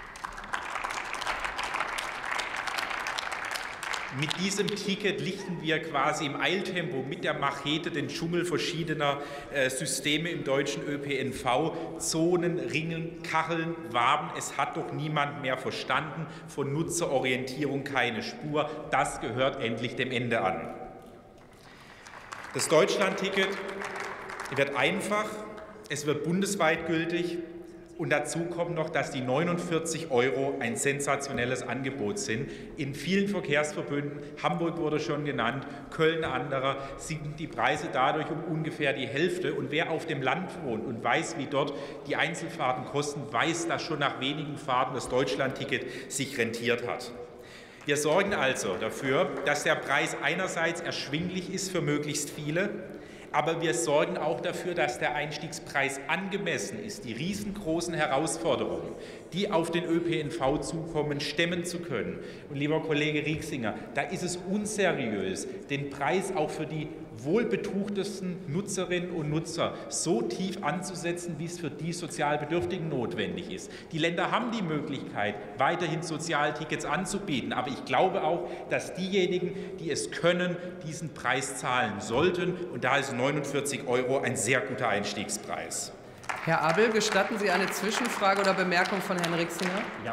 Mit diesem Ticket lichten wir quasi im Eiltempo mit der Machete den Dschungel verschiedener äh, Systeme im deutschen Ö P N V, Zonen, Ringen, Kacheln, Waben. Es hat doch niemand mehr verstanden, von Nutzerorientierung keine Spur. Das gehört endlich dem Ende an. Das Deutschlandticket wird einfach, es wird bundesweit gültig. Und dazu kommt noch, dass die neunundvierzig Euro ein sensationelles Angebot sind. In vielen Verkehrsverbünden, Hamburg wurde schon genannt, Köln anderer, sinken die Preise dadurch um ungefähr die Hälfte. Und wer auf dem Land wohnt und weiß, wie dort die Einzelfahrten kosten, weiß, dass schon nach wenigen Fahrten das Deutschlandticket sich rentiert hat. Wir sorgen also dafür, dass der Preis einerseits erschwinglich ist für möglichst viele, aber wir sorgen auch dafür, dass der Einstiegspreis angemessen ist, die riesengroßen Herausforderungen, die auf den Ö P N V zukommen, stemmen zu können. Und lieber Kollege Rieksinger, da ist es unseriös, den Preis auch für die wohlbetuchtesten Nutzerinnen und Nutzer so tief anzusetzen, wie es für die sozial Bedürftigen notwendig ist. Die Länder haben die Möglichkeit, weiterhin Sozialtickets anzubieten, aber ich glaube auch, dass diejenigen, die es können, diesen Preis zahlen sollten. Und da ist neunundvierzig Euro ein sehr guter Einstiegspreis. Herr Abel, gestatten Sie eine Zwischenfrage oder Bemerkung von Herrn Rieksinger? Ja.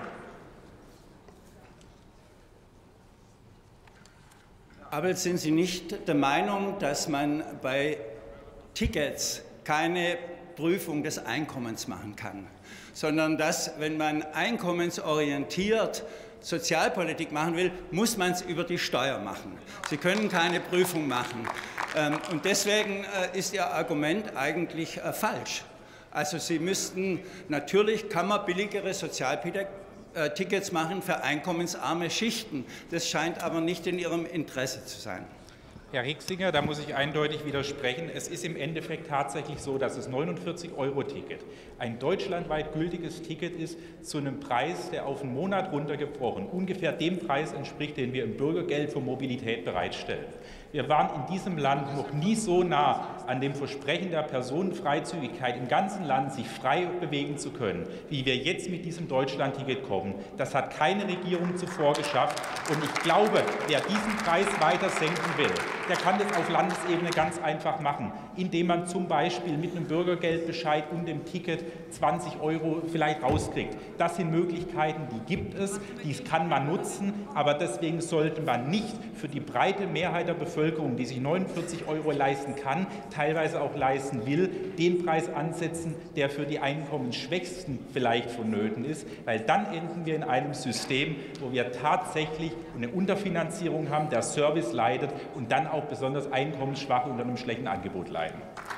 Aber sind Sie nicht der Meinung, dass man bei Tickets keine Prüfung des Einkommens machen kann, sondern dass, wenn man einkommensorientiert Sozialpolitik machen will, muss man es über die Steuer machen. Sie können keine Prüfung machen. Und deswegen ist Ihr Argument eigentlich falsch. Also Sie müssten, natürlich kann man billigere Sozialtickets machen für einkommensarme Schichten. Das scheint aber nicht in Ihrem Interesse zu sein. Herr Rieksinger, da muss ich eindeutig widersprechen. Es ist im Endeffekt tatsächlich so, dass das neunundvierzig Euro Ticket ein deutschlandweit gültiges Ticket ist zu einem Preis, der auf einen Monat runtergebrochen ungefähr dem Preis entspricht, den wir im Bürgergeld für Mobilität bereitstellen. Wir waren in diesem Land noch nie so nah an dem Versprechen der Personenfreizügigkeit im ganzen Land, sich frei bewegen zu können, wie wir jetzt mit diesem Deutschlandticket kommen. Das hat keine Regierung zuvor geschafft. Und ich glaube, wer diesen Preis weiter senken will, der kann das auf Landesebene ganz einfach machen, indem man zum Beispiel mit einem Bürgergeldbescheid und dem Ticket zwanzig Euro vielleicht rauskriegt. Das sind Möglichkeiten, die gibt es, die kann man nutzen, aber deswegen sollte man nicht für die breite Mehrheit der Bevölkerung, die sich neunundvierzig Euro leisten kann, teilweise auch leisten will, den Preis ansetzen, der für die Einkommensschwächsten vielleicht vonnöten ist, weil dann enden wir in einem System, wo wir tatsächlich eine Unterfinanzierung haben, der Service leidet und dann auch besonders Einkommensschwache unter einem schlechten Angebot leiden.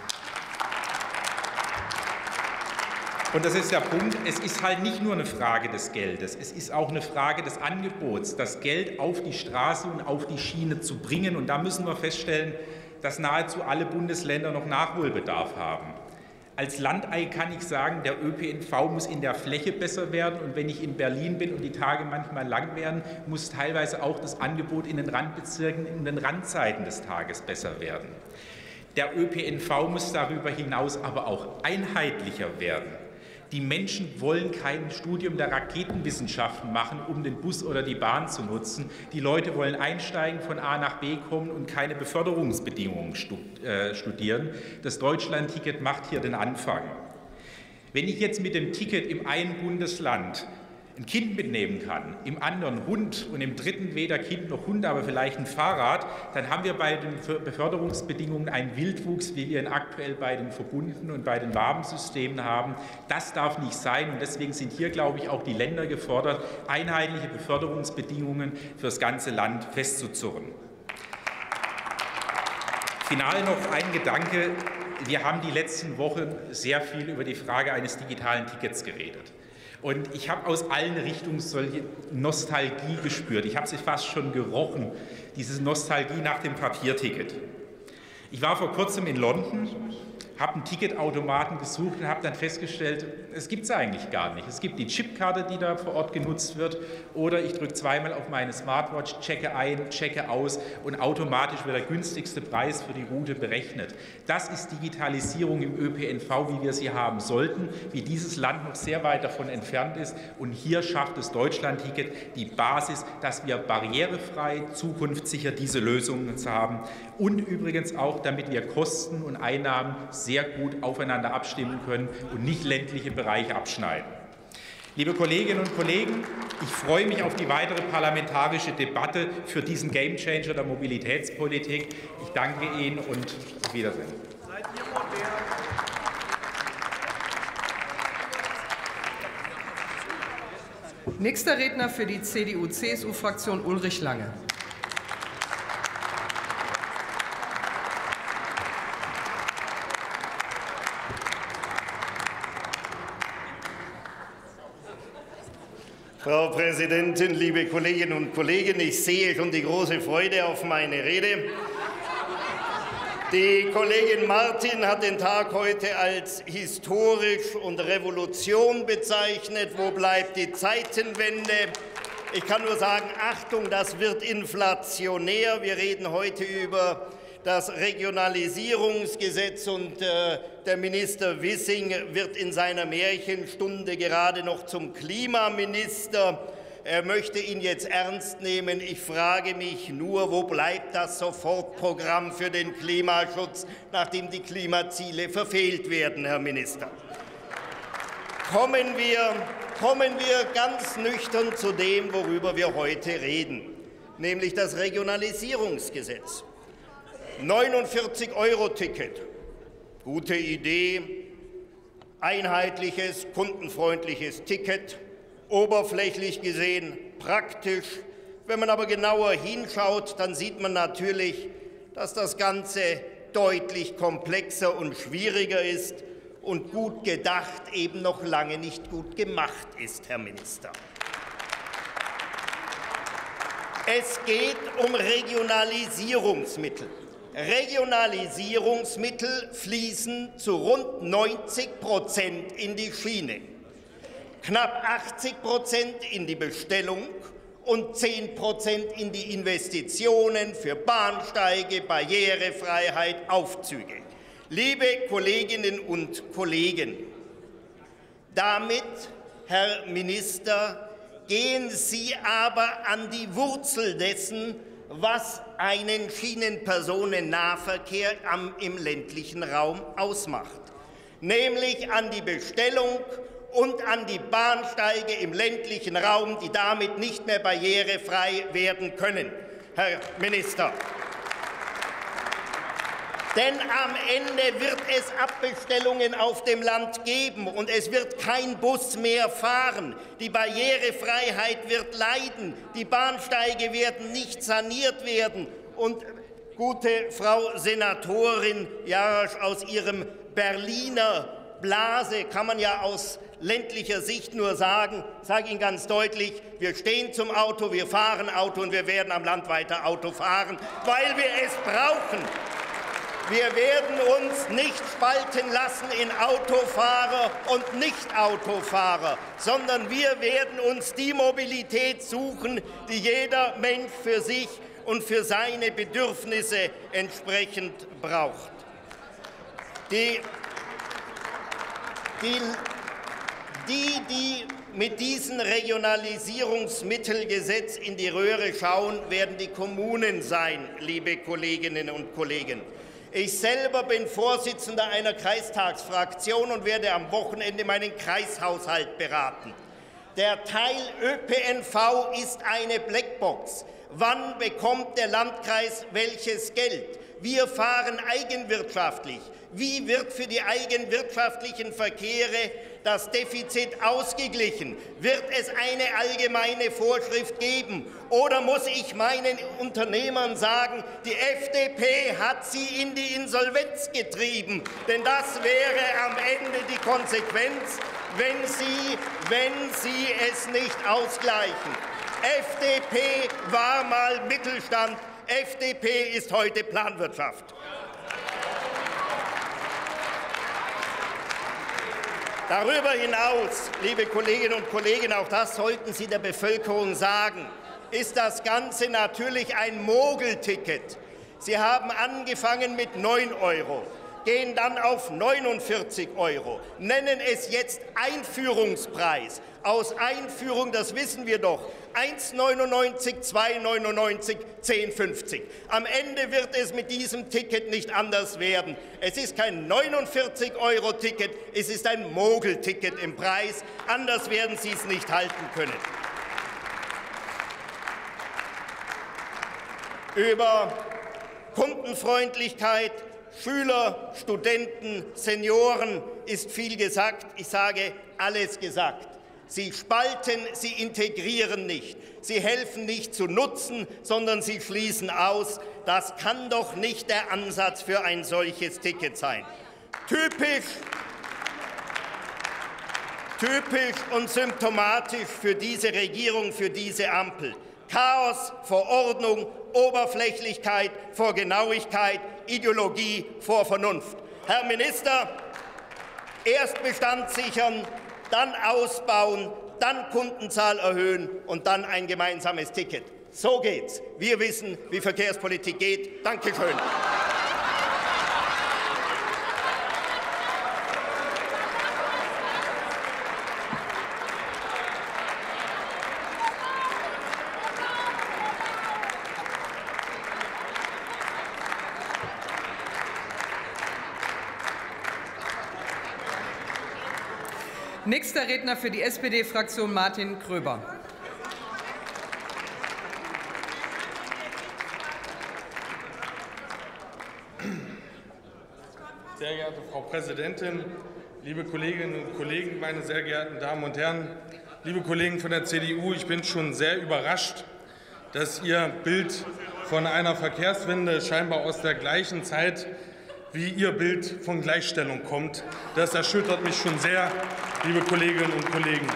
Und das ist der Punkt, es ist halt nicht nur eine Frage des Geldes, es ist auch eine Frage des Angebots, das Geld auf die Straße und auf die Schiene zu bringen. Und da müssen wir feststellen, dass nahezu alle Bundesländer noch Nachholbedarf haben. Als Landei kann ich sagen, der Ö P N V muss in der Fläche besser werden. Und wenn ich in Berlin bin und die Tage manchmal lang werden, muss teilweise auch das Angebot in den Randbezirken, in den Randzeiten des Tages besser werden. Der Ö P N V muss darüber hinaus aber auch einheitlicher werden. Die Menschen wollen kein Studium der Raketenwissenschaften machen, um den Bus oder die Bahn zu nutzen. Die Leute wollen einsteigen, von A nach B kommen und keine Beförderungsbedingungen studieren. Das Deutschlandticket macht hier den Anfang. Wenn ich jetzt mit dem Ticket im einen Bundesland ein Kind mitnehmen kann, im anderen Hund und im dritten weder Kind noch Hund, aber vielleicht ein Fahrrad, dann haben wir bei den Beförderungsbedingungen einen Wildwuchs, wie wir ihn aktuell bei den Verbunden und bei den Wabensystemen haben. Das darf nicht sein und deswegen sind hier, glaube ich, auch die Länder gefordert, einheitliche Beförderungsbedingungen für das ganze Land festzuzurren. Final noch ein Gedanke. Wir haben die letzten Wochen sehr viel über die Frage eines digitalen Tickets geredet. Und ich habe aus allen Richtungen solche Nostalgie gespürt. Ich habe sie fast schon gerochen, diese Nostalgie nach dem Papierticket. Ich war vor kurzem in London, habe einen Ticketautomaten gesucht und habe dann festgestellt, es gibt es eigentlich gar nicht. Es gibt die Chipkarte, die da vor Ort genutzt wird, oder ich drücke zweimal auf meine Smartwatch, checke ein, checke aus und automatisch wird der günstigste Preis für die Route berechnet. Das ist Digitalisierung im Ö P N V, wie wir sie haben sollten, wie dieses Land noch sehr weit davon entfernt ist. Und hier schafft das Deutschlandticket die Basis, dass wir barrierefrei, zukunftssicher diese Lösungen haben und übrigens auch, damit wir Kosten und Einnahmen sehr gut aufeinander abstimmen können und nicht ländliche Bereiche abschneiden. Liebe Kolleginnen und Kollegen, ich freue mich auf die weitere parlamentarische Debatte für diesen Gamechanger der Mobilitätspolitik. Ich danke Ihnen und auf Wiedersehen. Nächster Redner für die C D U C S U-Fraktion Ulrich Lange. Frau Präsidentin, liebe Kolleginnen und Kollegen! Ich sehe schon die große Freude auf meine Rede. Die Kollegin Martin hat den Tag heute als historisch und Revolution bezeichnet. Wo bleibt die Zeitenwende? Ich kann nur sagen, Achtung, das wird inflationär. Wir reden heute über das Regionalisierungsgesetz und äh, der Minister Wissing wird in seiner Märchenstunde gerade noch zum Klimaminister. Er möchte ihn jetzt ernst nehmen. Ich frage mich nur, wo bleibt das Sofortprogramm für den Klimaschutz, nachdem die Klimaziele verfehlt werden, Herr Minister? Kommen wir, kommen wir ganz nüchtern zu dem, worüber wir heute reden, nämlich das Regionalisierungsgesetz. neunundvierzig Euro Ticket, gute Idee, einheitliches, kundenfreundliches Ticket, oberflächlich gesehen praktisch. Wenn man aber genauer hinschaut, dann sieht man natürlich, dass das Ganze deutlich komplexer und schwieriger ist und gut gedacht eben noch lange nicht gut gemacht ist, Herr Minister. Es geht um Regionalisierungsmittel. Regionalisierungsmittel fließen zu rund neunzig Prozent in die Schiene, knapp achtzig Prozent in die Bestellung und zehn Prozent in die Investitionen für Bahnsteige, Barrierefreiheit, Aufzüge. Liebe Kolleginnen und Kollegen, damit, Herr Minister, gehen Sie aber an die Wurzel dessen, was einen Schienenpersonennahverkehr am, im ländlichen Raum ausmacht, nämlich an die Bestellung und an die Bahnsteige im ländlichen Raum, die damit nicht mehr barrierefrei werden können, Herr Minister. Denn am Ende wird es Abbestellungen auf dem Land geben, und es wird kein Bus mehr fahren. Die Barrierefreiheit wird leiden, die Bahnsteige werden nicht saniert werden. Und, gute Frau Senatorin Jarasch, aus Ihrem Berliner Blase kann man ja aus ländlicher Sicht nur sagen, ich sage Ihnen ganz deutlich, wir stehen zum Auto, wir fahren Auto und wir werden am Land weiter Auto fahren, weil wir es brauchen. Wir werden uns nicht spalten lassen in Autofahrer und Nicht-Autofahrer, sondern wir werden uns die Mobilität suchen, die jeder Mensch für sich und für seine Bedürfnisse entsprechend braucht. Die, die, Die, die mit diesem Regionalisierungsmittelgesetz in die Röhre schauen, werden die Kommunen sein, liebe Kolleginnen und Kollegen. Ich selber bin Vorsitzender einer Kreistagsfraktion und werde am Wochenende meinen Kreishaushalt beraten. Der Teil Ö P N V ist eine Blackbox. Wann bekommt der Landkreis welches Geld? Wir fahren eigenwirtschaftlich. Wie wird für die eigenwirtschaftlichen Verkehre das Defizit ausgeglichen? Wird es eine allgemeine Vorschrift geben? Oder muss ich meinen Unternehmern sagen, die F D P hat sie in die Insolvenz getrieben? Denn das wäre am Ende die Konsequenz, wenn sie, wenn sie es nicht ausgleichen. F D P war mal Mittelstand, F D P ist heute Planwirtschaft. Darüber hinaus, liebe Kolleginnen und Kollegen, auch das sollten Sie der Bevölkerung sagen, ist das Ganze natürlich ein Mogelticket. Sie haben angefangen mit neun Euro, gehen dann auf neunundvierzig Euro, nennen es jetzt Einführungspreis. Aus Einführung, das wissen wir doch, eins neunundneunzig, zwei neunundneunzig, zehn fünfzig. Am Ende wird es mit diesem Ticket nicht anders werden. Es ist kein neunundvierzig Euro Ticket, es ist ein Mogelticket im Preis. Anders werden Sie es nicht halten können. Über Kundenfreundlichkeit, Schüler, Studenten, Senioren ist viel gesagt. Ich sage, alles gesagt. Sie spalten, sie integrieren nicht. Sie helfen nicht zu nutzen, sondern sie schließen aus. Das kann doch nicht der Ansatz für ein solches Ticket sein. Typisch, typisch und symptomatisch für diese Regierung, für diese Ampel. Chaos vor Ordnung, Oberflächlichkeit vor Genauigkeit, Ideologie vor Vernunft. Herr Minister, erst Bestand sichern, dann ausbauen, dann Kundenzahl erhöhen und dann ein gemeinsames Ticket. So geht's. Wir wissen, wie Verkehrspolitik geht. Danke schön. Nächster Redner für die S P D-Fraktion Martin Gröber. Sehr geehrte Frau Präsidentin, liebe Kolleginnen und Kollegen, meine sehr geehrten Damen und Herren, liebe Kollegen von der C D U, ich bin schon sehr überrascht, dass Ihr Bild von einer Verkehrswende scheinbar aus der gleichen Zeit wie Ihr Bild von Gleichstellung kommt. Das erschüttert mich schon sehr, liebe Kolleginnen und Kollegen.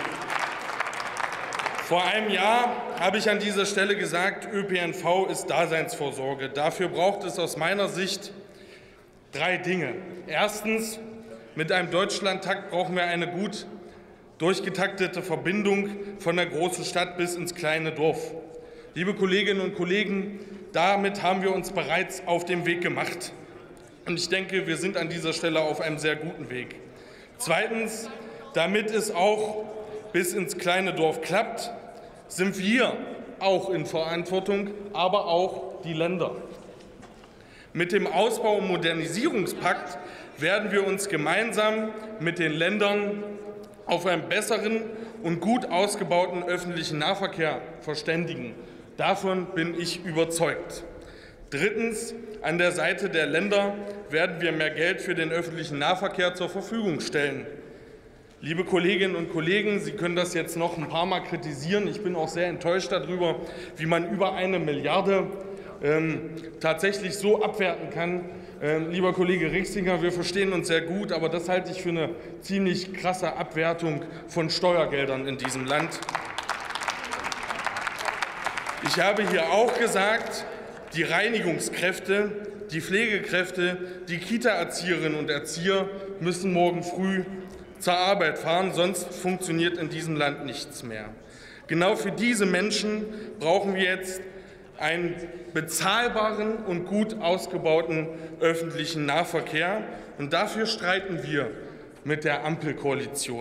Vor einem Jahr habe ich an dieser Stelle gesagt, Ö P N V ist Daseinsvorsorge. Dafür braucht es aus meiner Sicht drei Dinge. Erstens, mit einem Deutschlandtakt brauchen wir eine gut durchgetaktete Verbindung von der großen Stadt bis ins kleine Dorf. Liebe Kolleginnen und Kollegen, damit haben wir uns bereits auf den Weg gemacht. Und ich denke, wir sind an dieser Stelle auf einem sehr guten Weg. Zweitens, damit es auch bis ins kleine Dorf klappt, sind wir auch in Verantwortung, aber auch die Länder. Mit dem Ausbau- und Modernisierungspakt werden wir uns gemeinsam mit den Ländern auf einen besseren und gut ausgebauten öffentlichen Nahverkehr verständigen. Davon bin ich überzeugt. Drittens, an der Seite der Länder werden wir mehr Geld für den öffentlichen Nahverkehr zur Verfügung stellen. Liebe Kolleginnen und Kollegen, Sie können das jetzt noch ein paar Mal kritisieren. Ich bin auch sehr enttäuscht darüber, wie man über eine Milliarde ähm, tatsächlich so abwerten kann. Ähm, lieber Kollege Rixinger, wir verstehen uns sehr gut, aber das halte ich für eine ziemlich krasse Abwertung von Steuergeldern in diesem Land. Ich habe hier auch gesagt, die Reinigungskräfte, die Pflegekräfte, die Kita-Erzieherinnen und Erzieher müssen morgen früh zur Arbeit fahren, sonst funktioniert in diesem Land nichts mehr. Genau für diese Menschen brauchen wir jetzt einen bezahlbaren und gut ausgebauten öffentlichen Nahverkehr. Und dafür streiten wir mit der Ampelkoalition.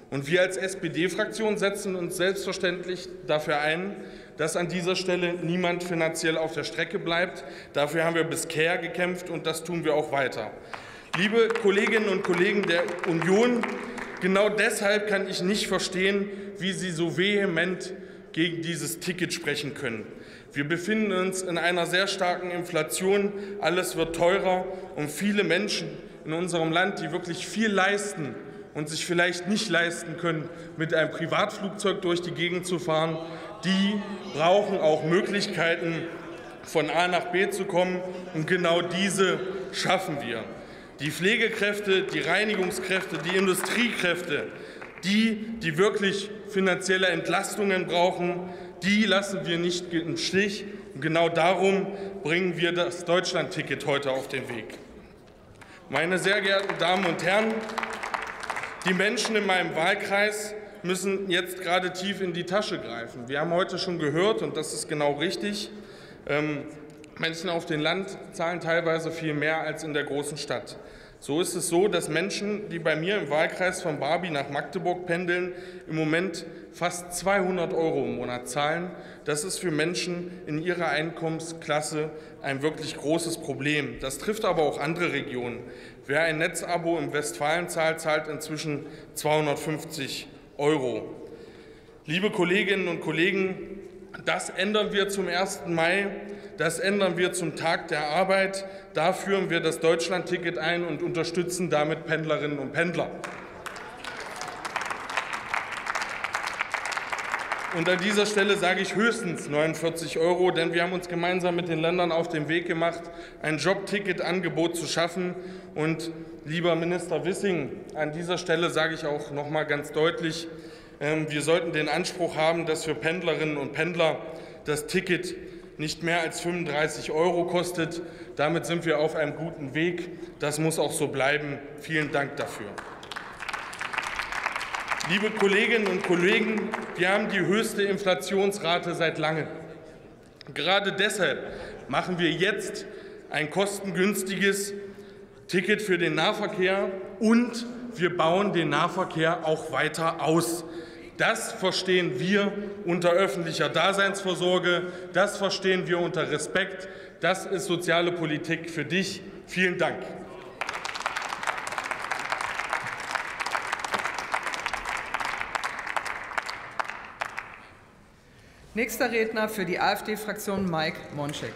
Und wir als S P D-Fraktion setzen uns selbstverständlich dafür ein, dass an dieser Stelle niemand finanziell auf der Strecke bleibt. Dafür haben wir bisher gekämpft und das tun wir auch weiter. Liebe Kolleginnen und Kollegen der Union, genau deshalb kann ich nicht verstehen, wie Sie so vehement gegen dieses Ticket sprechen können. Wir befinden uns in einer sehr starken Inflation. Alles wird teurer und viele Menschen in unserem Land, die wirklich viel leisten und sich vielleicht nicht leisten können, mit einem Privatflugzeug durch die Gegend zu fahren, die brauchen auch Möglichkeiten, von A nach B zu kommen. Und genau diese schaffen wir. Die Pflegekräfte, die Reinigungskräfte, die Industriekräfte, die, die wirklich finanzielle Entlastungen brauchen, die lassen wir nicht im Stich. Und genau darum bringen wir das Deutschlandticket heute auf den Weg. Meine sehr geehrten Damen und Herren, die Menschen in meinem Wahlkreis müssen jetzt gerade tief in die Tasche greifen. Wir haben heute schon gehört, und das ist genau richtig, ähm, Menschen auf dem Land zahlen teilweise viel mehr als in der großen Stadt. So ist es so, dass Menschen, die bei mir im Wahlkreis von Barby nach Magdeburg pendeln, im Moment fast zweihundert Euro im Monat zahlen. Das ist für Menschen in ihrer Einkommensklasse ein wirklich großes Problem. Das trifft aber auch andere Regionen. Wer ein Netzabo im Westfalen zahlt, zahlt inzwischen zweihundertfünfzig Euro. Liebe Kolleginnen und Kollegen, das ändern wir zum ersten Mai. Das ändern wir zum Tag der Arbeit. Da führen wir das Deutschlandticket ein und unterstützen damit Pendlerinnen und Pendler. Und an dieser Stelle sage ich höchstens neunundvierzig Euro, denn wir haben uns gemeinsam mit den Ländern auf den Weg gemacht, ein Jobticket-Angebot zu schaffen. Und lieber Minister Wissing, an dieser Stelle sage ich auch noch mal ganz deutlich, wir sollten den Anspruch haben, dass für Pendlerinnen und Pendler das Ticket nicht mehr als fünfunddreißig Euro kostet. Damit sind wir auf einem guten Weg. Das muss auch so bleiben. Vielen Dank dafür. Liebe Kolleginnen und Kollegen, wir haben die höchste Inflationsrate seit langem. Gerade deshalb machen wir jetzt ein kostengünstiges Ticket für den Nahverkehr und wir bauen den Nahverkehr auch weiter aus. Das verstehen wir unter öffentlicher Daseinsvorsorge, das verstehen wir unter Respekt. Das ist soziale Politik für dich. Vielen Dank. Nächster Redner für die AfD-Fraktion Mike Monczek.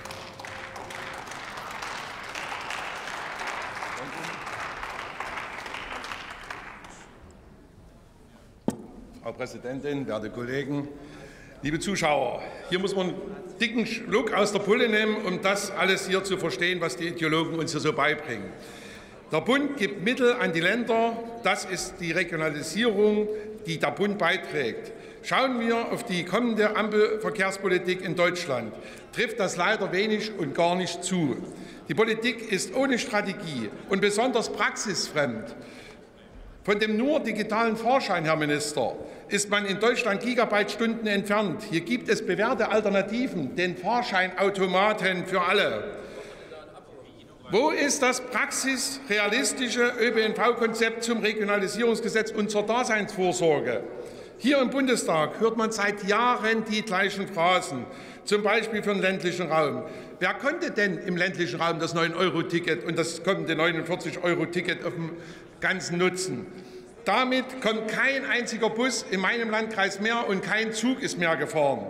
Frau Präsidentin, werte Kollegen, liebe Zuschauer! Hier muss man einen dicken Schluck aus der Pulle nehmen, um das alles hier zu verstehen, was die Ideologen uns hier so beibringen. Der Bund gibt Mittel an die Länder. Das ist die Regionalisierung, die der Bund beiträgt. Schauen wir auf die kommende Ampelverkehrspolitik in Deutschland, trifft das leider wenig und gar nicht zu. Die Politik ist ohne Strategie und besonders praxisfremd. Von dem nur digitalen Fahrschein, Herr Minister, ist man in Deutschland Gigabyte-Stunden entfernt. Hier gibt es bewährte Alternativen, den Fahrscheinautomaten für alle. Wo ist das praxisrealistische Ö P N V-Konzept zum Regionalisierungsgesetz und zur Daseinsvorsorge? Hier im Bundestag hört man seit Jahren die gleichen Phrasen, zum Beispiel für den ländlichen Raum. Wer konnte denn im ländlichen Raum das neun Euro Ticket und das kommende neunundvierzig Euro Ticket auf dem Ganzen nutzen? Damit kommt kein einziger Bus in meinem Landkreis mehr und kein Zug ist mehr gefahren.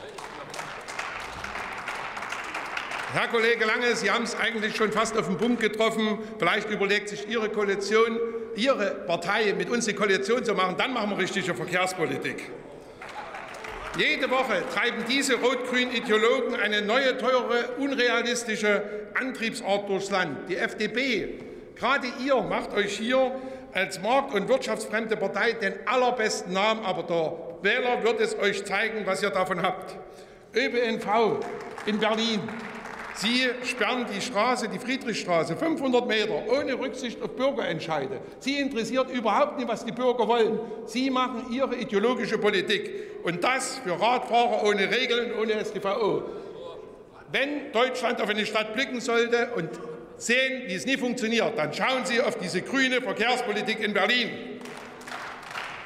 Herr Kollege Lange, Sie haben es eigentlich schon fast auf den Punkt getroffen. Vielleicht überlegt sich Ihre Koalition, Ihre Partei mit uns eine Koalition zu machen. Dann machen wir richtige Verkehrspolitik. Jede Woche treiben diese rot-grünen Ideologen eine neue, teure, unrealistische Antriebsart durchs Land. Die F D P, gerade ihr, macht euch hier als markt- und wirtschaftsfremde Partei den allerbesten Namen. Aber der Wähler wird es euch zeigen, was ihr davon habt. Ö P N V in Berlin. Sie sperren die Straße, die Friedrichstraße, fünfhundert Meter, ohne Rücksicht auf Bürgerentscheide. Sie interessiert überhaupt nicht, was die Bürger wollen. Sie machen ihre ideologische Politik. Und das für Radfahrer ohne Regeln, ohne S G V O. Wenn Deutschland auf eine Stadt blicken sollte und sehen, wie es nie funktioniert, dann schauen Sie auf diese grüne Verkehrspolitik in Berlin.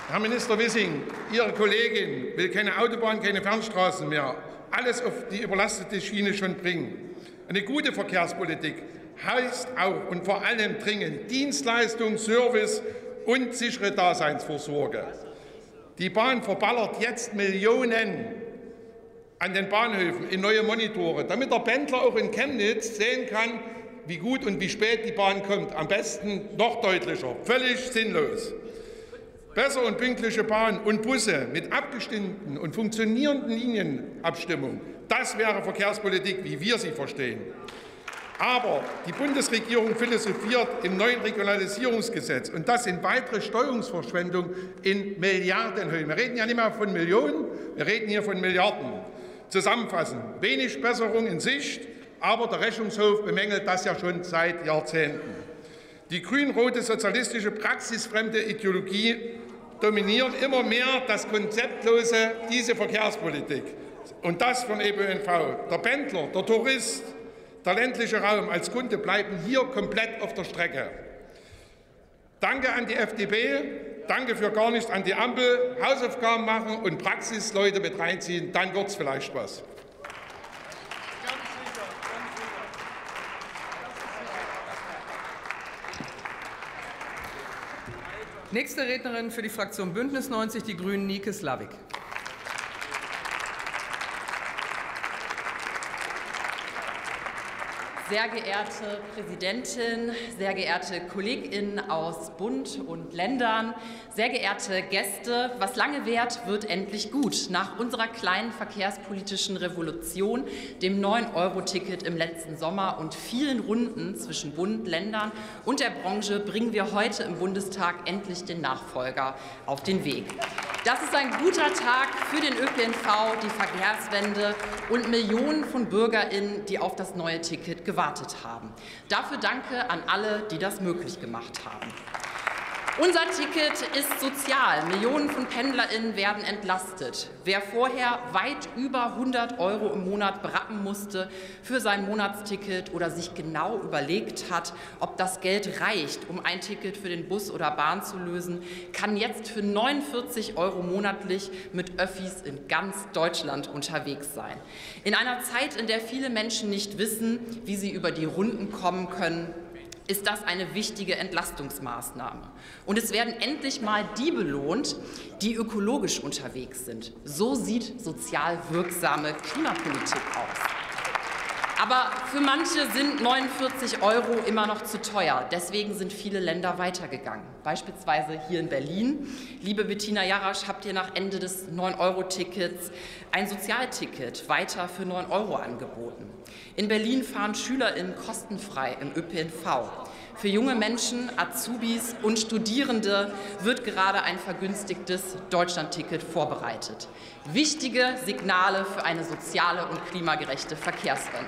Herr Minister Wissing, Ihre Kollegin will keine Autobahn, keine Fernstraßen mehr, alles auf die überlastete Schiene schon bringen. Eine gute Verkehrspolitik heißt auch und vor allem dringend Dienstleistung, Service und sichere Daseinsvorsorge. Die Bahn verballert jetzt Millionen an den Bahnhöfen in neue Monitore, damit der Pendler auch in Chemnitz sehen kann, wie gut und wie spät die Bahn kommt. Am besten noch deutlicher, völlig sinnlos. Besser und pünktliche Bahn und Busse mit abgestimmten und funktionierenden Linienabstimmung, das wäre Verkehrspolitik, wie wir sie verstehen. Aber die Bundesregierung philosophiert im neuen Regionalisierungsgesetz, und das sind weitere Steuerungsverschwendung in Milliardenhöhen. Wir reden ja nicht mehr von Millionen, wir reden hier von Milliarden. Zusammenfassend, wenig Besserung in Sicht, aber der Rechnungshof bemängelt das ja schon seit Jahrzehnten. Die grün-rote sozialistische praxisfremde Ideologie dominiert immer mehr das Konzeptlose, diese Verkehrspolitik. Und das von E P Ö V. Der Pendler, der Tourist, der ländliche Raum als Kunde bleiben hier komplett auf der Strecke. Danke an die F D P, danke für gar nichts an die Ampel. Hausaufgaben machen und Praxisleute mit reinziehen, dann wird es vielleicht was. Nächste Rednerin für die Fraktion Bündnis neunzig, die Grünen, Nike Slavik. Sehr geehrte Präsidentin, sehr geehrte KollegInnen aus Bund und Ländern, sehr geehrte Gäste, was lange währt, wird endlich gut. Nach unserer kleinen verkehrspolitischen Revolution, dem neun Euro Ticket im letzten Sommer und vielen Runden zwischen Bund, Ländern und der Branche bringen wir heute im Bundestag endlich den Nachfolger auf den Weg. Das ist ein guter Tag für den Ö P N V, die Verkehrswende und Millionen von BürgerInnen, die auf das neue Ticket gewartet haben. Dafür danke an alle, die das möglich gemacht haben. Unser Ticket ist sozial. Millionen von PendlerInnen werden entlastet. Wer vorher weit über hundert Euro im Monat berappen musste für sein Monatsticket oder sich genau überlegt hat, ob das Geld reicht, um ein Ticket für den Bus oder Bahn zu lösen, kann jetzt für neunundvierzig Euro monatlich mit Öffis in ganz Deutschland unterwegs sein. In einer Zeit, in der viele Menschen nicht wissen, wie sie über die Runden kommen können, ist das eine wichtige Entlastungsmaßnahme. Und es werden endlich mal die belohnt, die ökologisch unterwegs sind. So sieht sozial wirksame Klimapolitik aus. Aber für manche sind neunundvierzig Euro immer noch zu teuer. Deswegen sind viele Länder weitergegangen. Beispielsweise hier in Berlin. Liebe Bettina Jarasch, habt ihr nach Ende des neun Euro Tickets ein Sozialticket weiter für neun Euro angeboten. In Berlin fahren SchülerInnen kostenfrei im Ö P N V. Für junge Menschen, Azubis und Studierende wird gerade ein vergünstigtes Deutschlandticket vorbereitet. Wichtige Signale für eine soziale und klimagerechte Verkehrswende.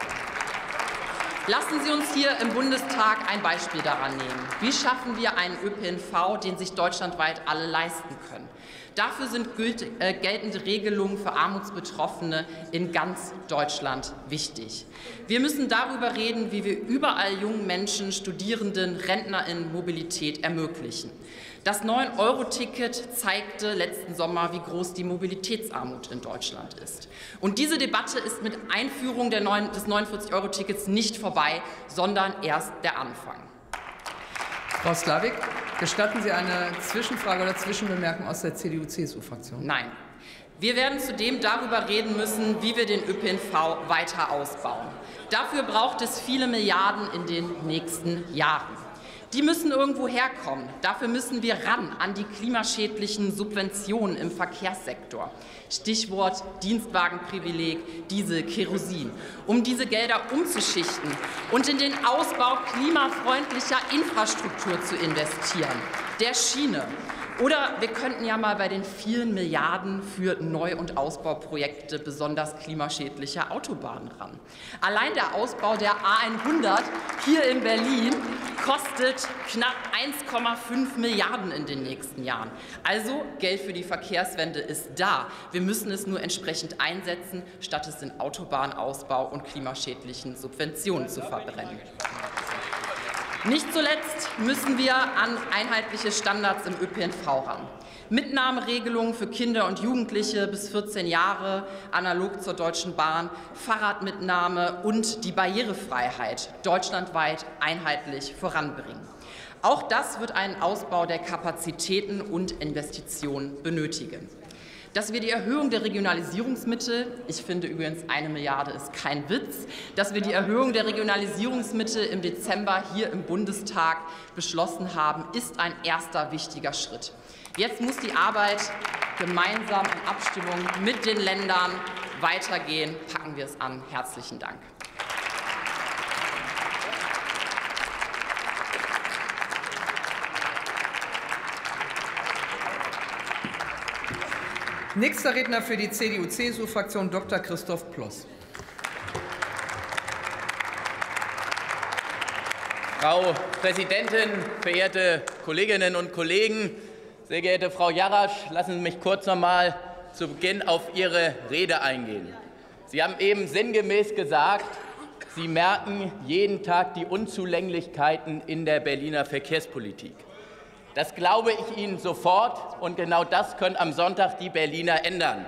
Lassen Sie uns hier im Bundestag ein Beispiel daran nehmen. Wie schaffen wir einen Ö P N V, den sich deutschlandweit alle leisten können? Dafür sind geltende Regelungen für Armutsbetroffene in ganz Deutschland wichtig. Wir müssen darüber reden, wie wir überall jungen Menschen, Studierenden, RentnerInnen Mobilität ermöglichen. Das neun Euro Ticket zeigte letzten Sommer, wie groß die Mobilitätsarmut in Deutschland ist. Und diese Debatte ist mit Einführung der neun, des neunundvierzig Euro Tickets nicht vorbei, sondern erst der Anfang. Frau Slavik, gestatten Sie eine Zwischenfrage oder Zwischenbemerkung aus der C D U C S U-Fraktion? Nein. Wir werden zudem darüber reden müssen, wie wir den Ö P N V weiter ausbauen. Dafür braucht es viele Milliarden in den nächsten Jahren. Die müssen irgendwo herkommen. Dafür müssen wir ran an die klimaschädlichen Subventionen im Verkehrssektor. Stichwort Dienstwagenprivileg, Diesel, Kerosin. Um diese Gelder umzuschichten und in den Ausbau klimafreundlicher Infrastruktur zu investieren, der Schiene. Oder wir könnten ja mal bei den vielen Milliarden für Neu- und Ausbauprojekte besonders klimaschädlicher Autobahnen ran. Allein der Ausbau der A hundert hier in Berlin kostet knapp eins Komma fünf Milliarden in den nächsten Jahren. Also Geld für die Verkehrswende ist da. Wir müssen es nur entsprechend einsetzen, statt es in Autobahnausbau und klimaschädlichen Subventionen zu verbrennen. Nicht zuletzt müssen wir an einheitliche Standards im Ö P N V ran. Mitnahmeregelungen für Kinder und Jugendliche bis vierzehn Jahre, analog zur Deutschen Bahn, Fahrradmitnahme und die Barrierefreiheit deutschlandweit einheitlich voranbringen. Auch das wird einen Ausbau der Kapazitäten und Investitionen benötigen. Dass wir die Erhöhung der Regionalisierungsmittel, ich finde übrigens eine Milliarde ist kein Witz, dass wir die Erhöhung der Regionalisierungsmittel im Dezember hier im Bundestag beschlossen haben, ist ein erster wichtiger Schritt. Jetzt muss die Arbeit gemeinsam in Abstimmung mit den Ländern weitergehen. Packen wir es an. Herzlichen Dank. Nächster Redner für die C D U C S U-Fraktion, Doktor Christoph Ploss. Frau Präsidentin, verehrte Kolleginnen und Kollegen! Sehr geehrte Frau Jarasch, lassen Sie mich kurz noch mal zu Beginn auf Ihre Rede eingehen. Sie haben eben sinngemäß gesagt, Sie merken jeden Tag die Unzulänglichkeiten in der Berliner Verkehrspolitik. Das glaube ich Ihnen sofort, und genau das können am Sonntag die Berliner ändern.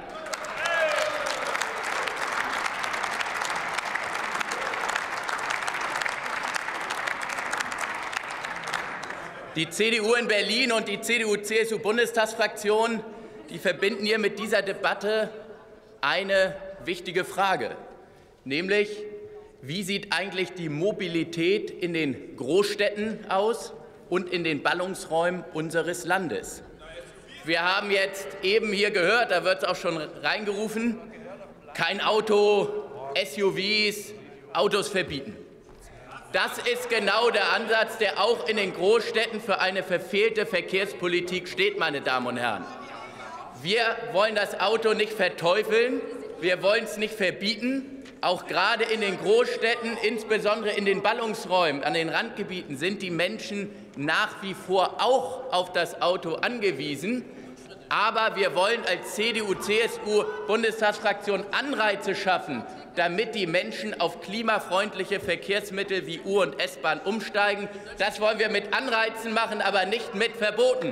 Die C D U in Berlin und die C D U C S U-Bundestagsfraktion, die verbinden hier mit dieser Debatte eine wichtige Frage, nämlich: Wie sieht eigentlich die Mobilität in den Großstädten aus und in den Ballungsräumen unseres Landes? Wir haben jetzt eben hier gehört, da wird es auch schon reingerufen, kein Auto, S U Vs, Autos verbieten. Das ist genau der Ansatz, der auch in den Großstädten für eine verfehlte Verkehrspolitik steht, meine Damen und Herren. Wir wollen das Auto nicht verteufeln, wir wollen es nicht verbieten. Auch gerade in den Großstädten, insbesondere in den Ballungsräumen, an den Randgebieten, sind die Menschen nach wie vor auch auf das Auto angewiesen. Aber wir wollen als C D U C S U-Bundestagsfraktion Anreize schaffen, damit die Menschen auf klimafreundliche Verkehrsmittel wie U- und S-Bahn umsteigen. Das wollen wir mit Anreizen machen, aber nicht mit Verboten.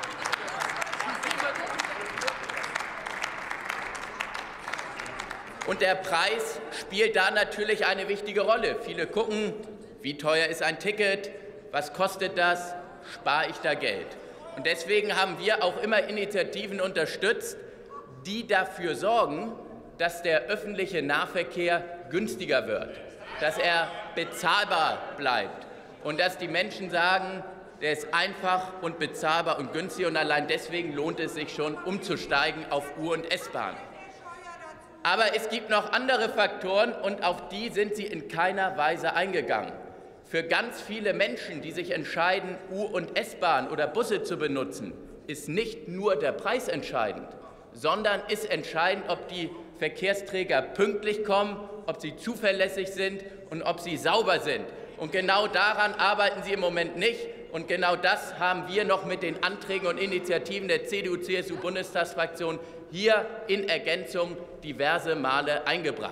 Und der Preis spielt da natürlich eine wichtige Rolle. Viele gucken, wie teuer ist ein Ticket, was kostet das, spare ich da Geld. Und deswegen haben wir auch immer Initiativen unterstützt, die dafür sorgen, dass der öffentliche Nahverkehr günstiger wird, dass er bezahlbar bleibt und dass die Menschen sagen, der ist einfach und bezahlbar und günstig, und allein deswegen lohnt es sich schon, umzusteigen auf U- und S-Bahn. Aber es gibt noch andere Faktoren, und auf die sind Sie in keiner Weise eingegangen. Für ganz viele Menschen, die sich entscheiden, U- und S-Bahn oder Busse zu benutzen, ist nicht nur der Preis entscheidend, sondern ist entscheidend, ob die Verkehrsträger pünktlich kommen, ob sie zuverlässig sind und ob sie sauber sind. Und genau daran arbeiten Sie im Moment nicht. Und genau das haben wir noch mit den Anträgen und Initiativen der C D U C S U-Bundestagsfraktion hier in Ergänzung diverse Male eingebracht.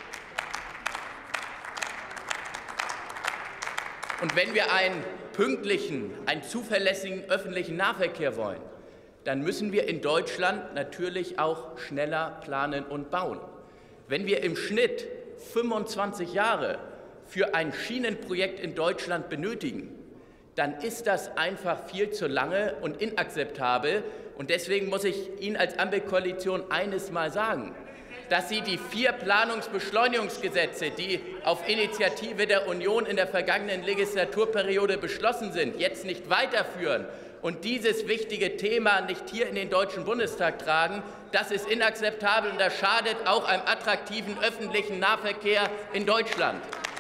Und wenn wir einen pünktlichen, einen zuverlässigen öffentlichen Nahverkehr wollen, dann müssen wir in Deutschland natürlich auch schneller planen und bauen. Wenn wir im Schnitt fünfundzwanzig Jahre für ein Schienenprojekt in Deutschland benötigen, dann ist das einfach viel zu lange und inakzeptabel. Und deswegen muss ich Ihnen als Ampelkoalition eines mal sagen, dass Sie die vier Planungsbeschleunigungsgesetze, die auf Initiative der Union in der vergangenen Legislaturperiode beschlossen sind, jetzt nicht weiterführen und dieses wichtige Thema nicht hier in den Deutschen Bundestag tragen. Das ist inakzeptabel, und das schadet auch einem attraktiven öffentlichen Nahverkehr in Deutschland.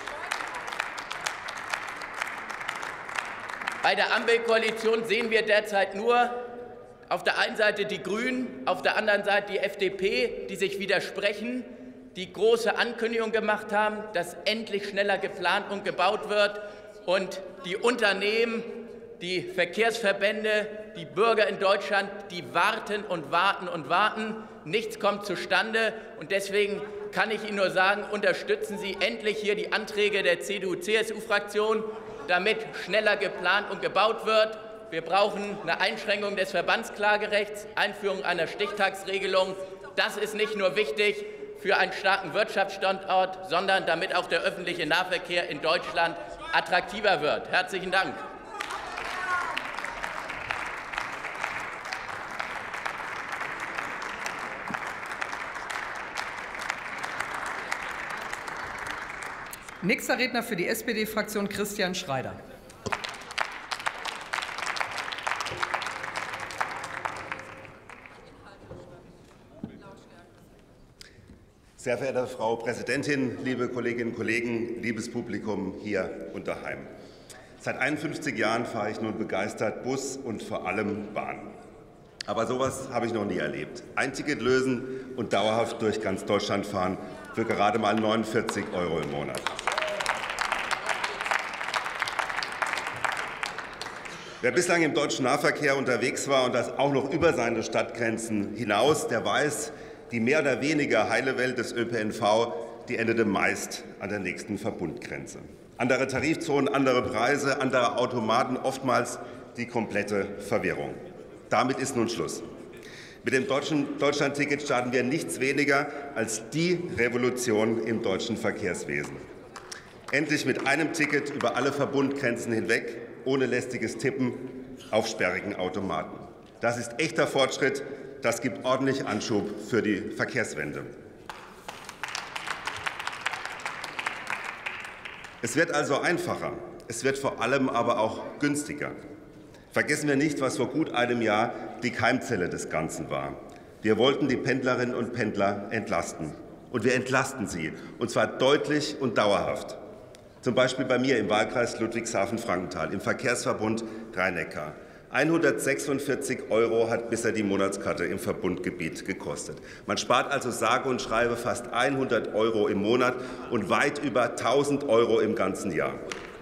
Bei der Ampelkoalition sehen wir derzeit nur auf der einen Seite die Grünen, auf der anderen Seite die F D P, die sich widersprechen, die große Ankündigungen gemacht haben, dass endlich schneller geplant und gebaut wird, und die Unternehmen, die Verkehrsverbände, die Bürger in Deutschland, die warten und warten und warten. Nichts kommt zustande, und deswegen kann ich Ihnen nur sagen, unterstützen Sie endlich hier die Anträge der C D U C S U-Fraktion, damit schneller geplant und gebaut wird. Wir brauchen eine Einschränkung des Verbandsklagerechts, Einführung einer Stichtagsregelung. Das ist nicht nur wichtig für einen starken Wirtschaftsstandort, sondern damit auch der öffentliche Nahverkehr in Deutschland attraktiver wird. Herzlichen Dank. Nächster Redner für die S P D-Fraktion Christian Schreider. Sehr verehrte Frau Präsidentin, liebe Kolleginnen und Kollegen, liebes Publikum hier und daheim. Seit einundfünfzig Jahren fahre ich nun begeistert Bus und vor allem Bahn. Aber sowas habe ich noch nie erlebt. Ein Ticket lösen und dauerhaft durch ganz Deutschland fahren für gerade mal neunundvierzig Euro im Monat. Wer bislang im deutschen Nahverkehr unterwegs war und das auch noch über seine Stadtgrenzen hinaus, der weiß, die mehr oder weniger heile Welt des Ö P N V, die endete meist an der nächsten Verbundgrenze. Andere Tarifzonen, andere Preise, andere Automaten, oftmals die komplette Verwirrung. Damit ist nun Schluss. Mit dem deutschen Deutschlandticket starten wir nichts weniger als die Revolution im deutschen Verkehrswesen. Endlich mit einem Ticket über alle Verbundgrenzen hinweg, ohne lästiges Tippen auf sperrigen Automaten. Das ist echter Fortschritt. Das gibt ordentlich Anschub für die Verkehrswende. Es wird also einfacher. Es wird vor allem aber auch günstiger. Vergessen wir nicht, was vor gut einem Jahr die Keimzelle des Ganzen war. Wir wollten die Pendlerinnen und Pendler entlasten. Und wir entlasten sie, und zwar deutlich und dauerhaft. Zum Beispiel bei mir im Wahlkreis Ludwigshafen-Frankenthal, im Verkehrsverbund Rhein-Neckar. hundertsechsundvierzig Euro hat bisher die Monatskarte im Verbundgebiet gekostet. Man spart also sage und schreibe fast hundert Euro im Monat und weit über tausend Euro im ganzen Jahr.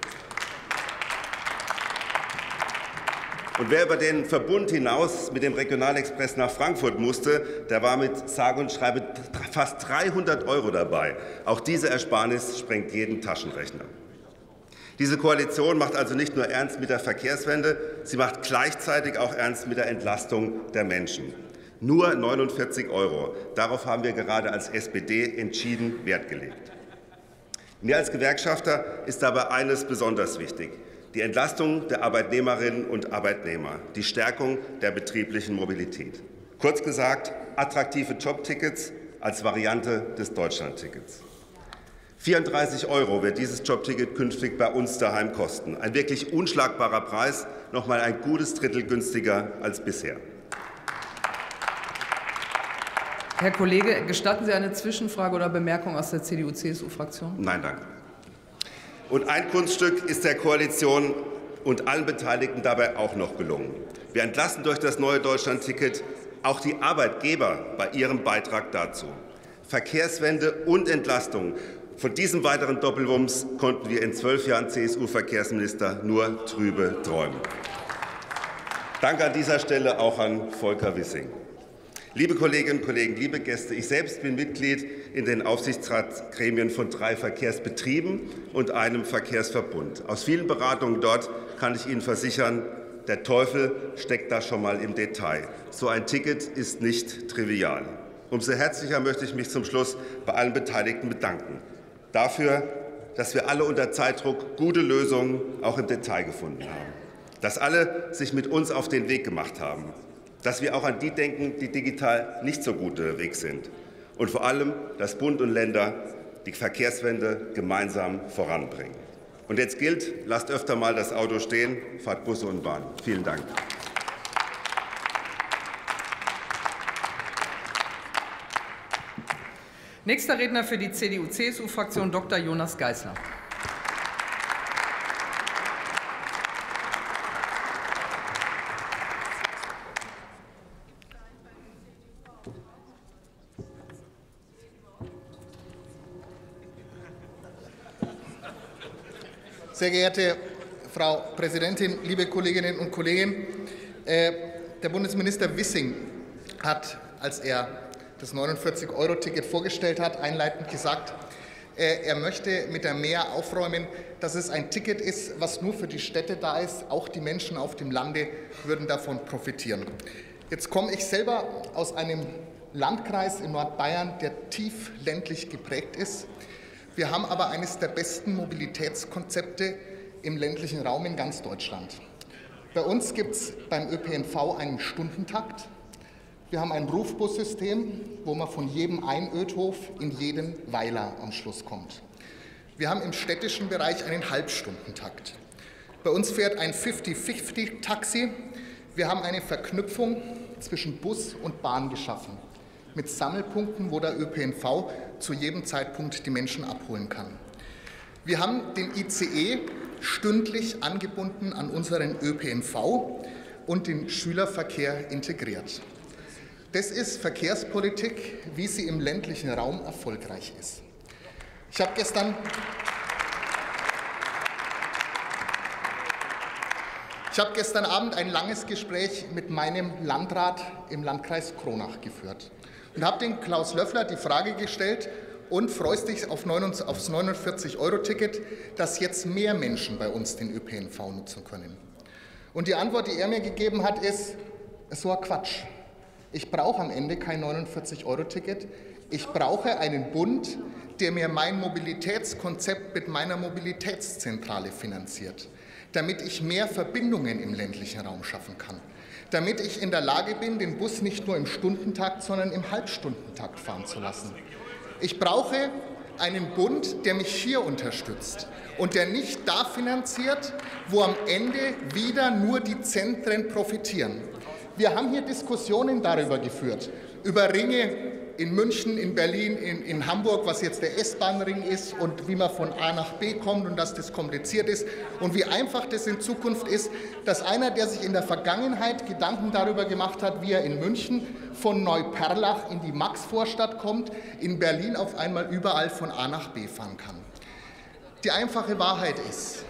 Und wer über den Verbund hinaus mit dem Regionalexpress nach Frankfurt musste, der war mit sage und schreibe fast dreihundert Euro dabei. Auch diese Ersparnis sprengt jeden Taschenrechner. Diese Koalition macht also nicht nur ernst mit der Verkehrswende, sie macht gleichzeitig auch ernst mit der Entlastung der Menschen. Nur neunundvierzig Euro. Darauf haben wir gerade als S P D entschieden Wert gelegt. Mir als Gewerkschafter ist dabei eines besonders wichtig: die Entlastung der Arbeitnehmerinnen und Arbeitnehmer, die Stärkung der betrieblichen Mobilität. Kurz gesagt, attraktive Jobtickets als Variante des Deutschlandtickets. vierunddreißig Euro wird dieses Jobticket künftig bei uns daheim kosten. Ein wirklich unschlagbarer Preis, noch mal ein gutes Drittel günstiger als bisher. Herr Kollege, gestatten Sie eine Zwischenfrage oder Bemerkung aus der C D U C S U-Fraktion? Nein, danke. Und ein Kunststück ist der Koalition und allen Beteiligten dabei auch noch gelungen. Wir entlasten durch das neue Deutschlandticket auch die Arbeitgeber bei ihrem Beitrag dazu. Verkehrswende und Entlastung. Von diesem weiteren Doppelwumms konnten wir in zwölf Jahren C S U-Verkehrsminister nur trübe träumen. Danke an dieser Stelle auch an Volker Wissing. Liebe Kolleginnen und Kollegen, liebe Gäste, ich selbst bin Mitglied in den Aufsichtsratsgremien von drei Verkehrsbetrieben und einem Verkehrsverbund. Aus vielen Beratungen dort kann ich Ihnen versichern, der Teufel steckt da schon mal im Detail. So ein Ticket ist nicht trivial. Umso herzlicher möchte ich mich zum Schluss bei allen Beteiligten bedanken. Dafür, dass wir alle unter Zeitdruck gute Lösungen auch im Detail gefunden haben. Dass alle sich mit uns auf den Weg gemacht haben. Dass wir auch an die denken, die digital nicht so gut unterwegs sind. Und vor allem, dass Bund und Länder die Verkehrswende gemeinsam voranbringen. Und jetzt gilt, lasst öfter mal das Auto stehen, fahrt Busse und Bahn. Vielen Dank. Nächster Redner für die C D U C S U-Fraktion, Doktor Jonas Geisler. Sehr geehrte Frau Präsidentin, liebe Kolleginnen und Kollegen! Äh, der Bundesminister Wissing hat, als er das neunundvierzig Euro Ticket vorgestellt hat, einleitend gesagt, Er möchte mit der Mehr aufräumen, dass es ein Ticket ist, was nur für die Städte da ist. Auch die Menschen auf dem Lande würden davon profitieren. Jetzt komme ich selber aus einem Landkreis in Nordbayern, der tief ländlich geprägt ist. Wir haben aber eines der besten Mobilitätskonzepte im ländlichen Raum in ganz Deutschland. Bei uns gibt es beim Ö P N V einen Stundentakt. Wir haben ein Rufbussystem, wo man von jedem Einödhof in jeden Weiler am Schluss kommt. Wir haben im städtischen Bereich einen Halbstundentakt. Bei uns fährt ein fünfzig fünfzig Taxi. Wir haben eine Verknüpfung zwischen Bus und Bahn geschaffen, mit Sammelpunkten, wo der Ö P N V zu jedem Zeitpunkt die Menschen abholen kann. Wir haben den I C E stündlich angebunden an unseren Ö P N V und den Schülerverkehr integriert. Das ist Verkehrspolitik, wie sie im ländlichen Raum erfolgreich ist. Ich habe gestern, ich habe gestern Abend ein langes Gespräch mit meinem Landrat im Landkreis Kronach geführt und habe dem Klaus Löffler die Frage gestellt: Und freust dich auf aufs neunundvierzig Euro Ticket, dass jetzt mehr Menschen bei uns den Ö P N V nutzen können? Und die Antwort, die er mir gegeben hat, ist: Es war Quatsch. Ich brauche am Ende kein neunundvierzig Euro Ticket. Ich brauche einen Bund, der mir mein Mobilitätskonzept mit meiner Mobilitätszentrale finanziert, damit ich mehr Verbindungen im ländlichen Raum schaffen kann, damit ich in der Lage bin, den Bus nicht nur im Stundentakt, sondern im Halbstundentakt fahren zu lassen. Ich brauche einen Bund, der mich hier unterstützt und der nicht da finanziert, wo am Ende wieder nur die Zentren profitieren. Wir haben hier Diskussionen darüber geführt, über Ringe in München, in Berlin, in, in Hamburg, was jetzt der S-Bahn-Ring ist und wie man von A nach B kommt und dass das kompliziert ist und wie einfach das in Zukunft ist, dass einer, der sich in der Vergangenheit Gedanken darüber gemacht hat, wie er in München von Neuperlach in die Maxvorstadt kommt, in Berlin auf einmal überall von A nach B fahren kann. Die einfache Wahrheit ist,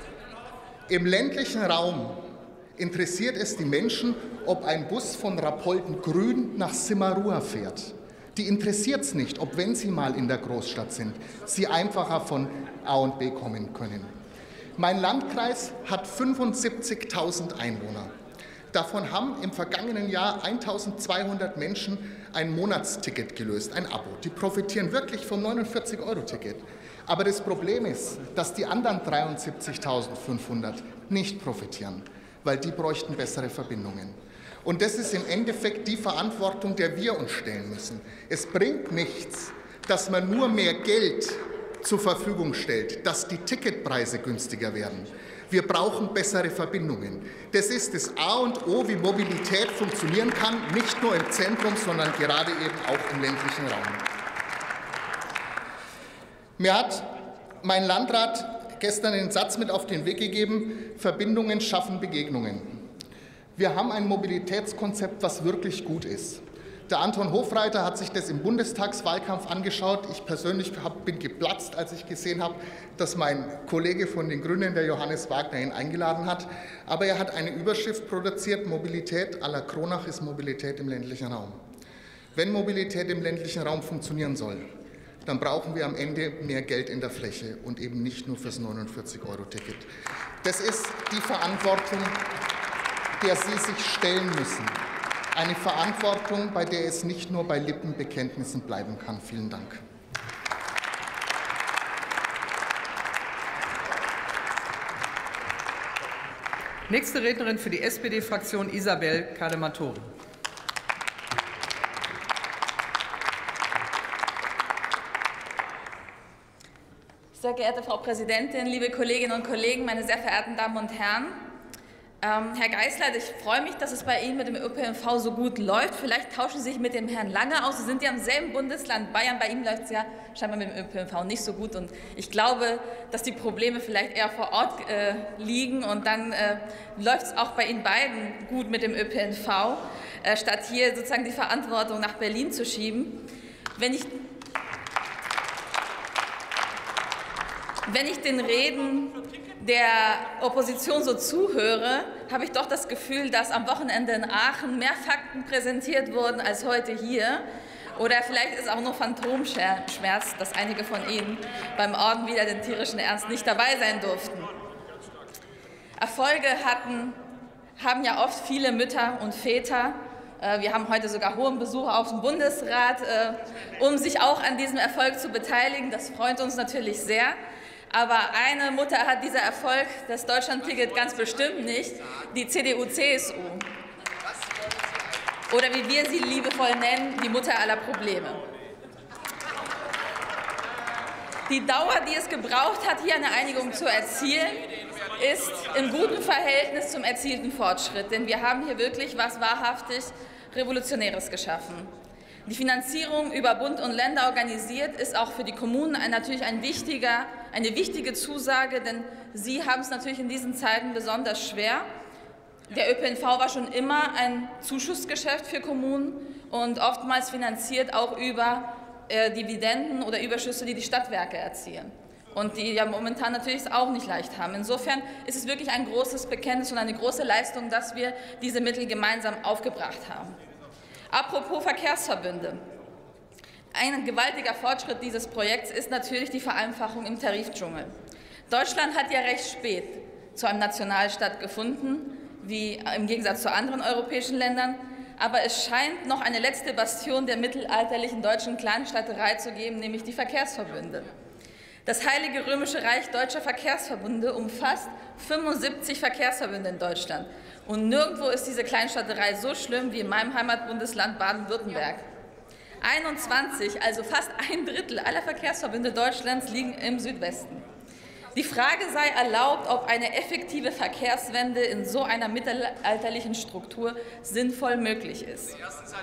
im ländlichen Raum interessiert es die Menschen, ob ein Bus von Rapolten-Grün nach Simarua fährt. Die interessiert es nicht, ob, wenn sie mal in der Großstadt sind, sie einfacher von A und B kommen können. Mein Landkreis hat fünfundsiebzigtausend Einwohner. Davon haben im vergangenen Jahr eintausendzweihundert Menschen ein Monatsticket gelöst, ein Abo. Die profitieren wirklich vom neunundvierzig Euro Ticket. Aber das Problem ist, dass die anderen dreiundsiebzigtausendfünfhundert nicht profitieren, weil die bräuchten bessere Verbindungen. Und das ist im Endeffekt die Verantwortung, der wir uns stellen müssen. Es bringt nichts, dass man nur mehr Geld zur Verfügung stellt, dass die Ticketpreise günstiger werden. Wir brauchen bessere Verbindungen. Das ist das A und O, wie Mobilität funktionieren kann, nicht nur im Zentrum, sondern gerade eben auch im ländlichen Raum. Mir hat mein Landrat gestern den Satz mit auf den Weg gegeben: Verbindungen schaffen Begegnungen. Wir haben ein Mobilitätskonzept, was wirklich gut ist. Der Anton Hofreiter hat sich das im Bundestagswahlkampf angeschaut. Ich persönlich hab, bin geplatzt, als ich gesehen habe, dass mein Kollege von den Grünen, der Johannes Wagner, ihn eingeladen hat. Aber er hat eine Überschrift produziert: Mobilität à la Kronach ist Mobilität im ländlichen Raum. Wenn Mobilität im ländlichen Raum funktionieren soll, dann brauchen wir am Ende mehr Geld in der Fläche und eben nicht nur fürs neunundvierzig Euro Ticket. Das ist die Verantwortung, der Sie sich stellen müssen. Eine Verantwortung, bei der es nicht nur bei Lippenbekenntnissen bleiben kann. Vielen Dank. Nächste Rednerin für die S P D-Fraktion, Isabel Kadematori. Sehr geehrte Frau Präsidentin, liebe Kolleginnen und Kollegen, meine sehr verehrten Damen und Herren! Ähm, Herr Geisler, ich freue mich, dass es bei Ihnen mit dem Ö P N V so gut läuft. Vielleicht tauschen Sie sich mit dem Herrn Lange aus. Sie sind ja im selben Bundesland Bayern. Bei ihm läuft es ja scheinbar mit dem Ö P N V nicht so gut. Und ich glaube, dass die Probleme vielleicht eher vor Ort äh, liegen. Und dann äh, läuft es auch bei Ihnen beiden gut mit dem Ö P N V, äh, statt hier sozusagen die Verantwortung nach Berlin zu schieben. Wenn ich, wenn ich den Reden der Opposition so zuhöre, habe ich doch das Gefühl, dass am Wochenende in Aachen mehr Fakten präsentiert wurden als heute hier. Oder vielleicht ist auch nur Phantomschmerz, dass einige von Ihnen beim Orden wider den tierischen Ernst nicht dabei sein durften. Erfolge hatten, haben ja oft viele Mütter und Väter. Wir haben heute sogar hohen Besuch auf dem Bundesrat, um sich auch an diesem Erfolg zu beteiligen. Das freut uns natürlich sehr. Aber eine Mutter hat dieser Erfolg, das Deutschlandticket, ganz bestimmt nicht, die C D U C S U. Oder wie wir sie liebevoll nennen, die Mutter aller Probleme. Die Dauer, die es gebraucht hat, hier eine Einigung zu erzielen, ist im guten Verhältnis zum erzielten Fortschritt. Denn wir haben hier wirklich was wahrhaftig Revolutionäres geschaffen. Die Finanzierung über Bund und Länder organisiert ist auch für die Kommunen ein, natürlich ein wichtiger, eine wichtige Zusage, denn sie haben es natürlich in diesen Zeiten besonders schwer. Der Ö P N V war schon immer ein Zuschussgeschäft für Kommunen und oftmals finanziert auch über äh, Dividenden oder Überschüsse, die die Stadtwerke erzielen und die ja momentan natürlich es auch nicht leicht haben. Insofern ist es wirklich ein großes Bekenntnis und eine große Leistung, dass wir diese Mittel gemeinsam aufgebracht haben. Apropos Verkehrsverbünde. Ein gewaltiger Fortschritt dieses Projekts ist natürlich die Vereinfachung im Tarifdschungel. Deutschland hat ja recht spät zu einem Nationalstaat gefunden, wie im Gegensatz zu anderen europäischen Ländern. Aber es scheint noch eine letzte Bastion der mittelalterlichen deutschen Kleinstaaterei zu geben, nämlich die Verkehrsverbünde. Das Heilige Römische Reich Deutscher Verkehrsverbünde umfasst fünfundsiebzig Verkehrsverbünde in Deutschland. Und nirgendwo ist diese Kleinstaaterei so schlimm wie in meinem Heimatbundesland Baden-Württemberg. einundzwanzig, also fast ein Drittel aller Verkehrsverbünde Deutschlands liegen im Südwesten. Die Frage sei erlaubt, ob eine effektive Verkehrswende in so einer mittelalterlichen Struktur sinnvoll möglich ist.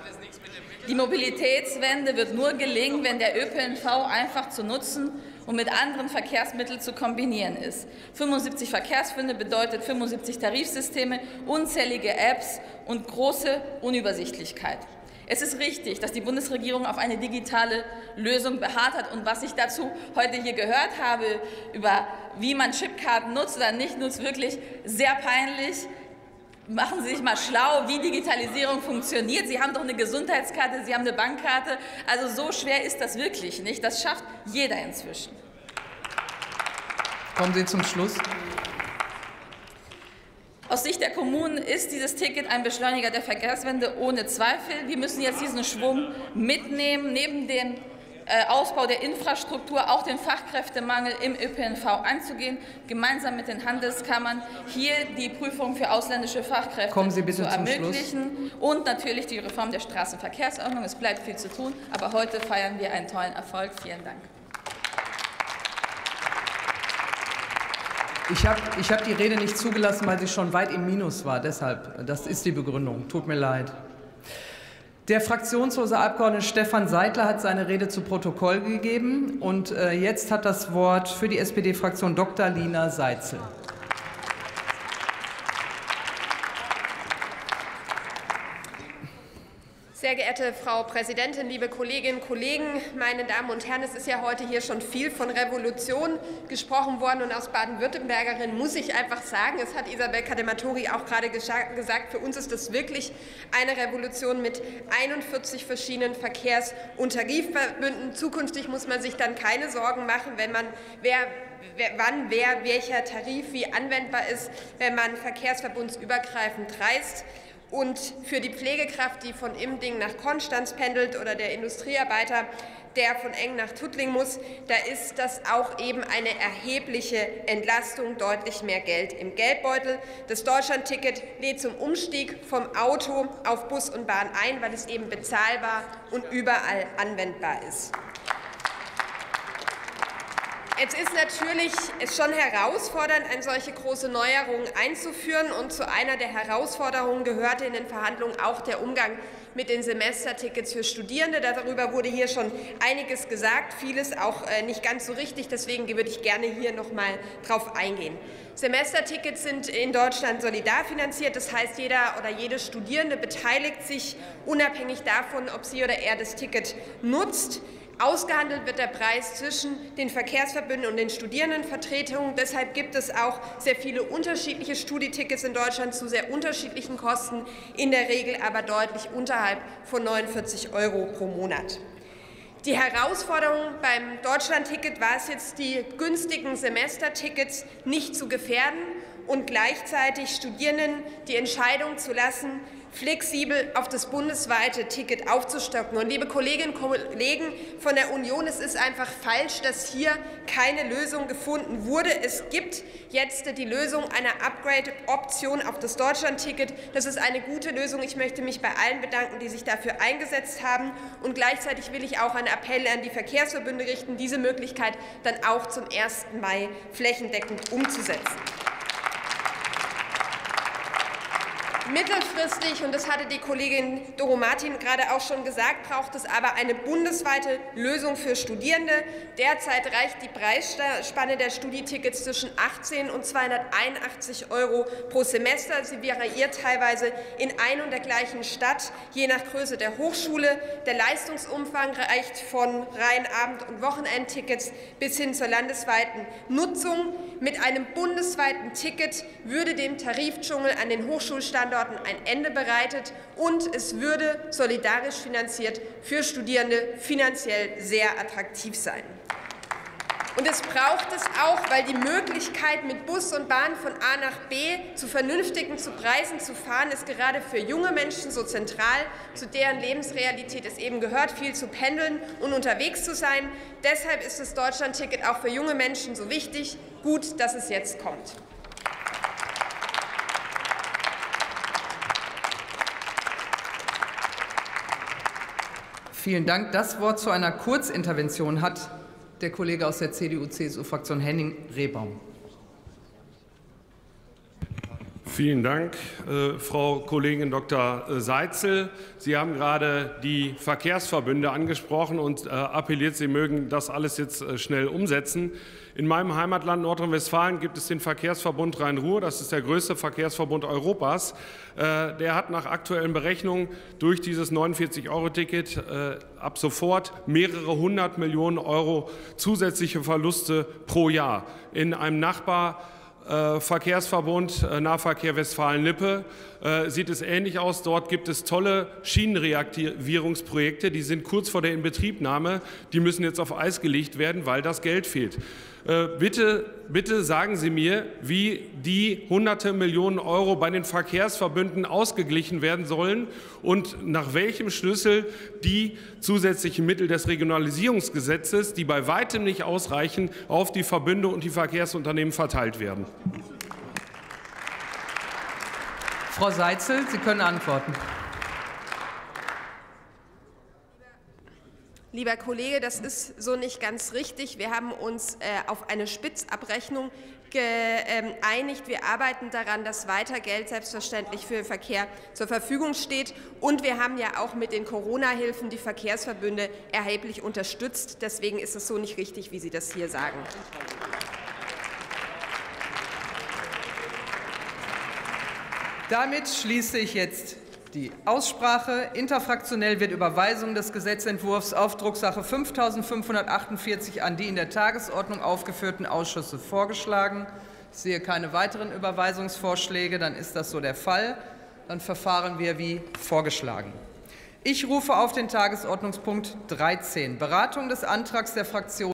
Die Mobilitätswende wird nur gelingen, wenn der Ö P N V einfach zu nutzen und mit anderen Verkehrsmitteln zu kombinieren ist. fünfundsiebzig Verkehrsverbünde bedeutet fünfundsiebzig Tarifsysteme, unzählige Apps und große Unübersichtlichkeit. Es ist richtig, dass die Bundesregierung auf eine digitale Lösung beharrt hat. Und was ich dazu heute hier gehört habe, über wie man Chipkarten nutzt oder nicht nutzt, wirklich sehr peinlich. Machen Sie sich mal schlau, wie Digitalisierung funktioniert. Sie haben doch eine Gesundheitskarte, Sie haben eine Bankkarte. Also so schwer ist das wirklich nicht. Das schafft jeder inzwischen. Kommen Sie zum Schluss. Aus Sicht der Kommunen ist dieses Ticket ein Beschleuniger der Verkehrswende ohne Zweifel. Wir müssen jetzt diesen Schwung mitnehmen, neben dem äh, Ausbau der Infrastruktur auch den Fachkräftemangel im Ö P N V anzugehen, gemeinsam mit den Handelskammern hier die Prüfung für ausländische Fachkräfte Kommen Sie bitte zu zum ermöglichen Schluss. Und natürlich die Reform der Straßenverkehrsordnung. Es bleibt viel zu tun, aber heute feiern wir einen tollen Erfolg. Vielen Dank. Ich habe ich hab die Rede nicht zugelassen, weil sie schon weit im Minus war. Deshalb, das ist die Begründung. Tut mir leid. Der fraktionslose Abgeordnete Stefan Seidler hat seine Rede zu Protokoll gegeben. Und äh, jetzt hat das Wort für die S P D-Fraktion Doktor Lina Seitzel. Sehr geehrte Frau Präsidentin, liebe Kolleginnen und Kollegen, meine Damen und Herren! Es ist ja heute hier schon viel von Revolution gesprochen worden. Und als Baden-Württembergerin muss ich einfach sagen, es hat Isabel Kadematori auch gerade gesagt, für uns ist das wirklich eine Revolution mit einundvierzig verschiedenen Verkehrs- und Tarifverbünden. Zukünftig muss man sich dann keine Sorgen machen, wenn man, wer, wer, wann wer welcher Tarif wie anwendbar ist, wenn man verkehrsverbundsübergreifend reist. Und für die Pflegekraft, die von Immendingen nach Konstanz pendelt, oder der Industriearbeiter, der von Eng nach Tuttling muss, da ist das auch eben eine erhebliche Entlastung, deutlich mehr Geld im Geldbeutel. Das Deutschlandticket lädt zum Umstieg vom Auto auf Bus und Bahn ein, weil es eben bezahlbar und überall anwendbar ist. Es ist natürlich schon herausfordernd, eine solche große Neuerung einzuführen. Und zu einer der Herausforderungen gehörte in den Verhandlungen auch der Umgang mit den Semestertickets für Studierende. Darüber wurde hier schon einiges gesagt, vieles auch nicht ganz so richtig. Deswegen würde ich gerne hier noch mal drauf eingehen. Semestertickets sind in Deutschland solidar finanziert. Das heißt, jeder oder jede Studierende beteiligt sich unabhängig davon, ob sie oder er das Ticket nutzt. Ausgehandelt wird der Preis zwischen den Verkehrsverbünden und den Studierendenvertretungen. Deshalb gibt es auch sehr viele unterschiedliche Studietickets in Deutschland zu sehr unterschiedlichen Kosten, in der Regel aber deutlich unterhalb von neunundvierzig Euro pro Monat. Die Herausforderung beim Deutschlandticket war es jetzt, die günstigen Semestertickets nicht zu gefährden und gleichzeitig Studierenden die Entscheidung zu lassen, flexibel auf das bundesweite Ticket aufzustocken. Und liebe Kolleginnen und Kollegen von der Union, es ist einfach falsch, dass hier keine Lösung gefunden wurde. Es gibt jetzt die Lösung einer Upgrade-Option auf das Deutschlandticket. Das ist eine gute Lösung. Ich möchte mich bei allen bedanken, die sich dafür eingesetzt haben. Und gleichzeitig will ich auch einen Appell an die Verkehrsverbünde richten, diese Möglichkeit dann auch zum ersten Mai flächendeckend umzusetzen. Mittelfristig, und das hatte die Kollegin Doro Martin gerade auch schon gesagt, braucht es aber eine bundesweite Lösung für Studierende. Derzeit reicht die Preisspanne der Studietickets zwischen achtzehn und zweihunderteinundachtzig Euro pro Semester. Sie variiert teilweise in ein und der gleichen Stadt, je nach Größe der Hochschule. Der Leistungsumfang reicht von rein Abend- und Wochenendtickets bis hin zur landesweiten Nutzung. Mit einem bundesweiten Ticket würde dem Tarifdschungel an den Hochschulstandorten ein Ende bereitet und es würde solidarisch finanziert für Studierende finanziell sehr attraktiv sein. Und es braucht es auch, weil die Möglichkeit, mit Bus und Bahn von A nach B zu vernünftigen zu Preisen zu fahren, ist gerade für junge Menschen so zentral, zu deren Lebensrealität es eben gehört, viel zu pendeln und unterwegs zu sein. Deshalb ist das Deutschlandticket auch für junge Menschen so wichtig. Gut, dass es jetzt kommt. Vielen Dank. Das Wort zu einer Kurzintervention hat der Kollege aus der C D U C S U-Fraktion Henning Rehbaum. Vielen Dank, äh, Frau Kollegin Doktor Seitzel. Sie haben gerade die Verkehrsverbünde angesprochen und äh, appelliert, Sie mögen das alles jetzt äh, schnell umsetzen. In meinem Heimatland Nordrhein-Westfalen gibt es den Verkehrsverbund Rhein-Ruhr. Das ist der größte Verkehrsverbund Europas. Äh, der hat nach aktuellen Berechnungen durch dieses neunundvierzig Euro Ticket äh, ab sofort mehrere hundert Millionen Euro zusätzliche Verluste pro Jahr. In einem Nachbar Verkehrsverbund Nahverkehr Westfalen-Lippe äh, sieht es ähnlich aus. Dort gibt es tolle Schienenreaktivierungsprojekte, die sind kurz vor der Inbetriebnahme. Die müssen jetzt auf Eis gelegt werden, weil das Geld fehlt. Äh, bitte, bitte sagen Sie mir, wie die hunderte Millionen Euro bei den Verkehrsverbünden ausgeglichen werden sollen und nach welchem Schlüssel die zusätzlichen Mittel des Regionalisierungsgesetzes, die bei weitem nicht ausreichen, auf die Verbünde und die Verkehrsunternehmen verteilt werden. Frau Seitzel, Sie können antworten. Lieber Kollege, das ist so nicht ganz richtig. Wir haben uns äh, auf eine Spitzabrechnung geeinigt. Wir arbeiten daran, dass weiter Geld selbstverständlich für den Verkehr zur Verfügung steht. Und wir haben ja auch mit den Corona-Hilfen die Verkehrsverbünde erheblich unterstützt. Deswegen ist es so nicht richtig, wie Sie das hier sagen. Damit schließe ich jetzt die Aussprache. Interfraktionell wird Überweisung des Gesetzentwurfs auf Drucksache fünftausendfünfhundertachtundvierzig an die in der Tagesordnung aufgeführten Ausschüsse vorgeschlagen. Ich sehe keine weiteren Überweisungsvorschläge. Dann ist das so der Fall. Dann verfahren wir wie vorgeschlagen. Ich rufe auf den Tagesordnungspunkt dreizehn, Beratung des Antrags der Fraktion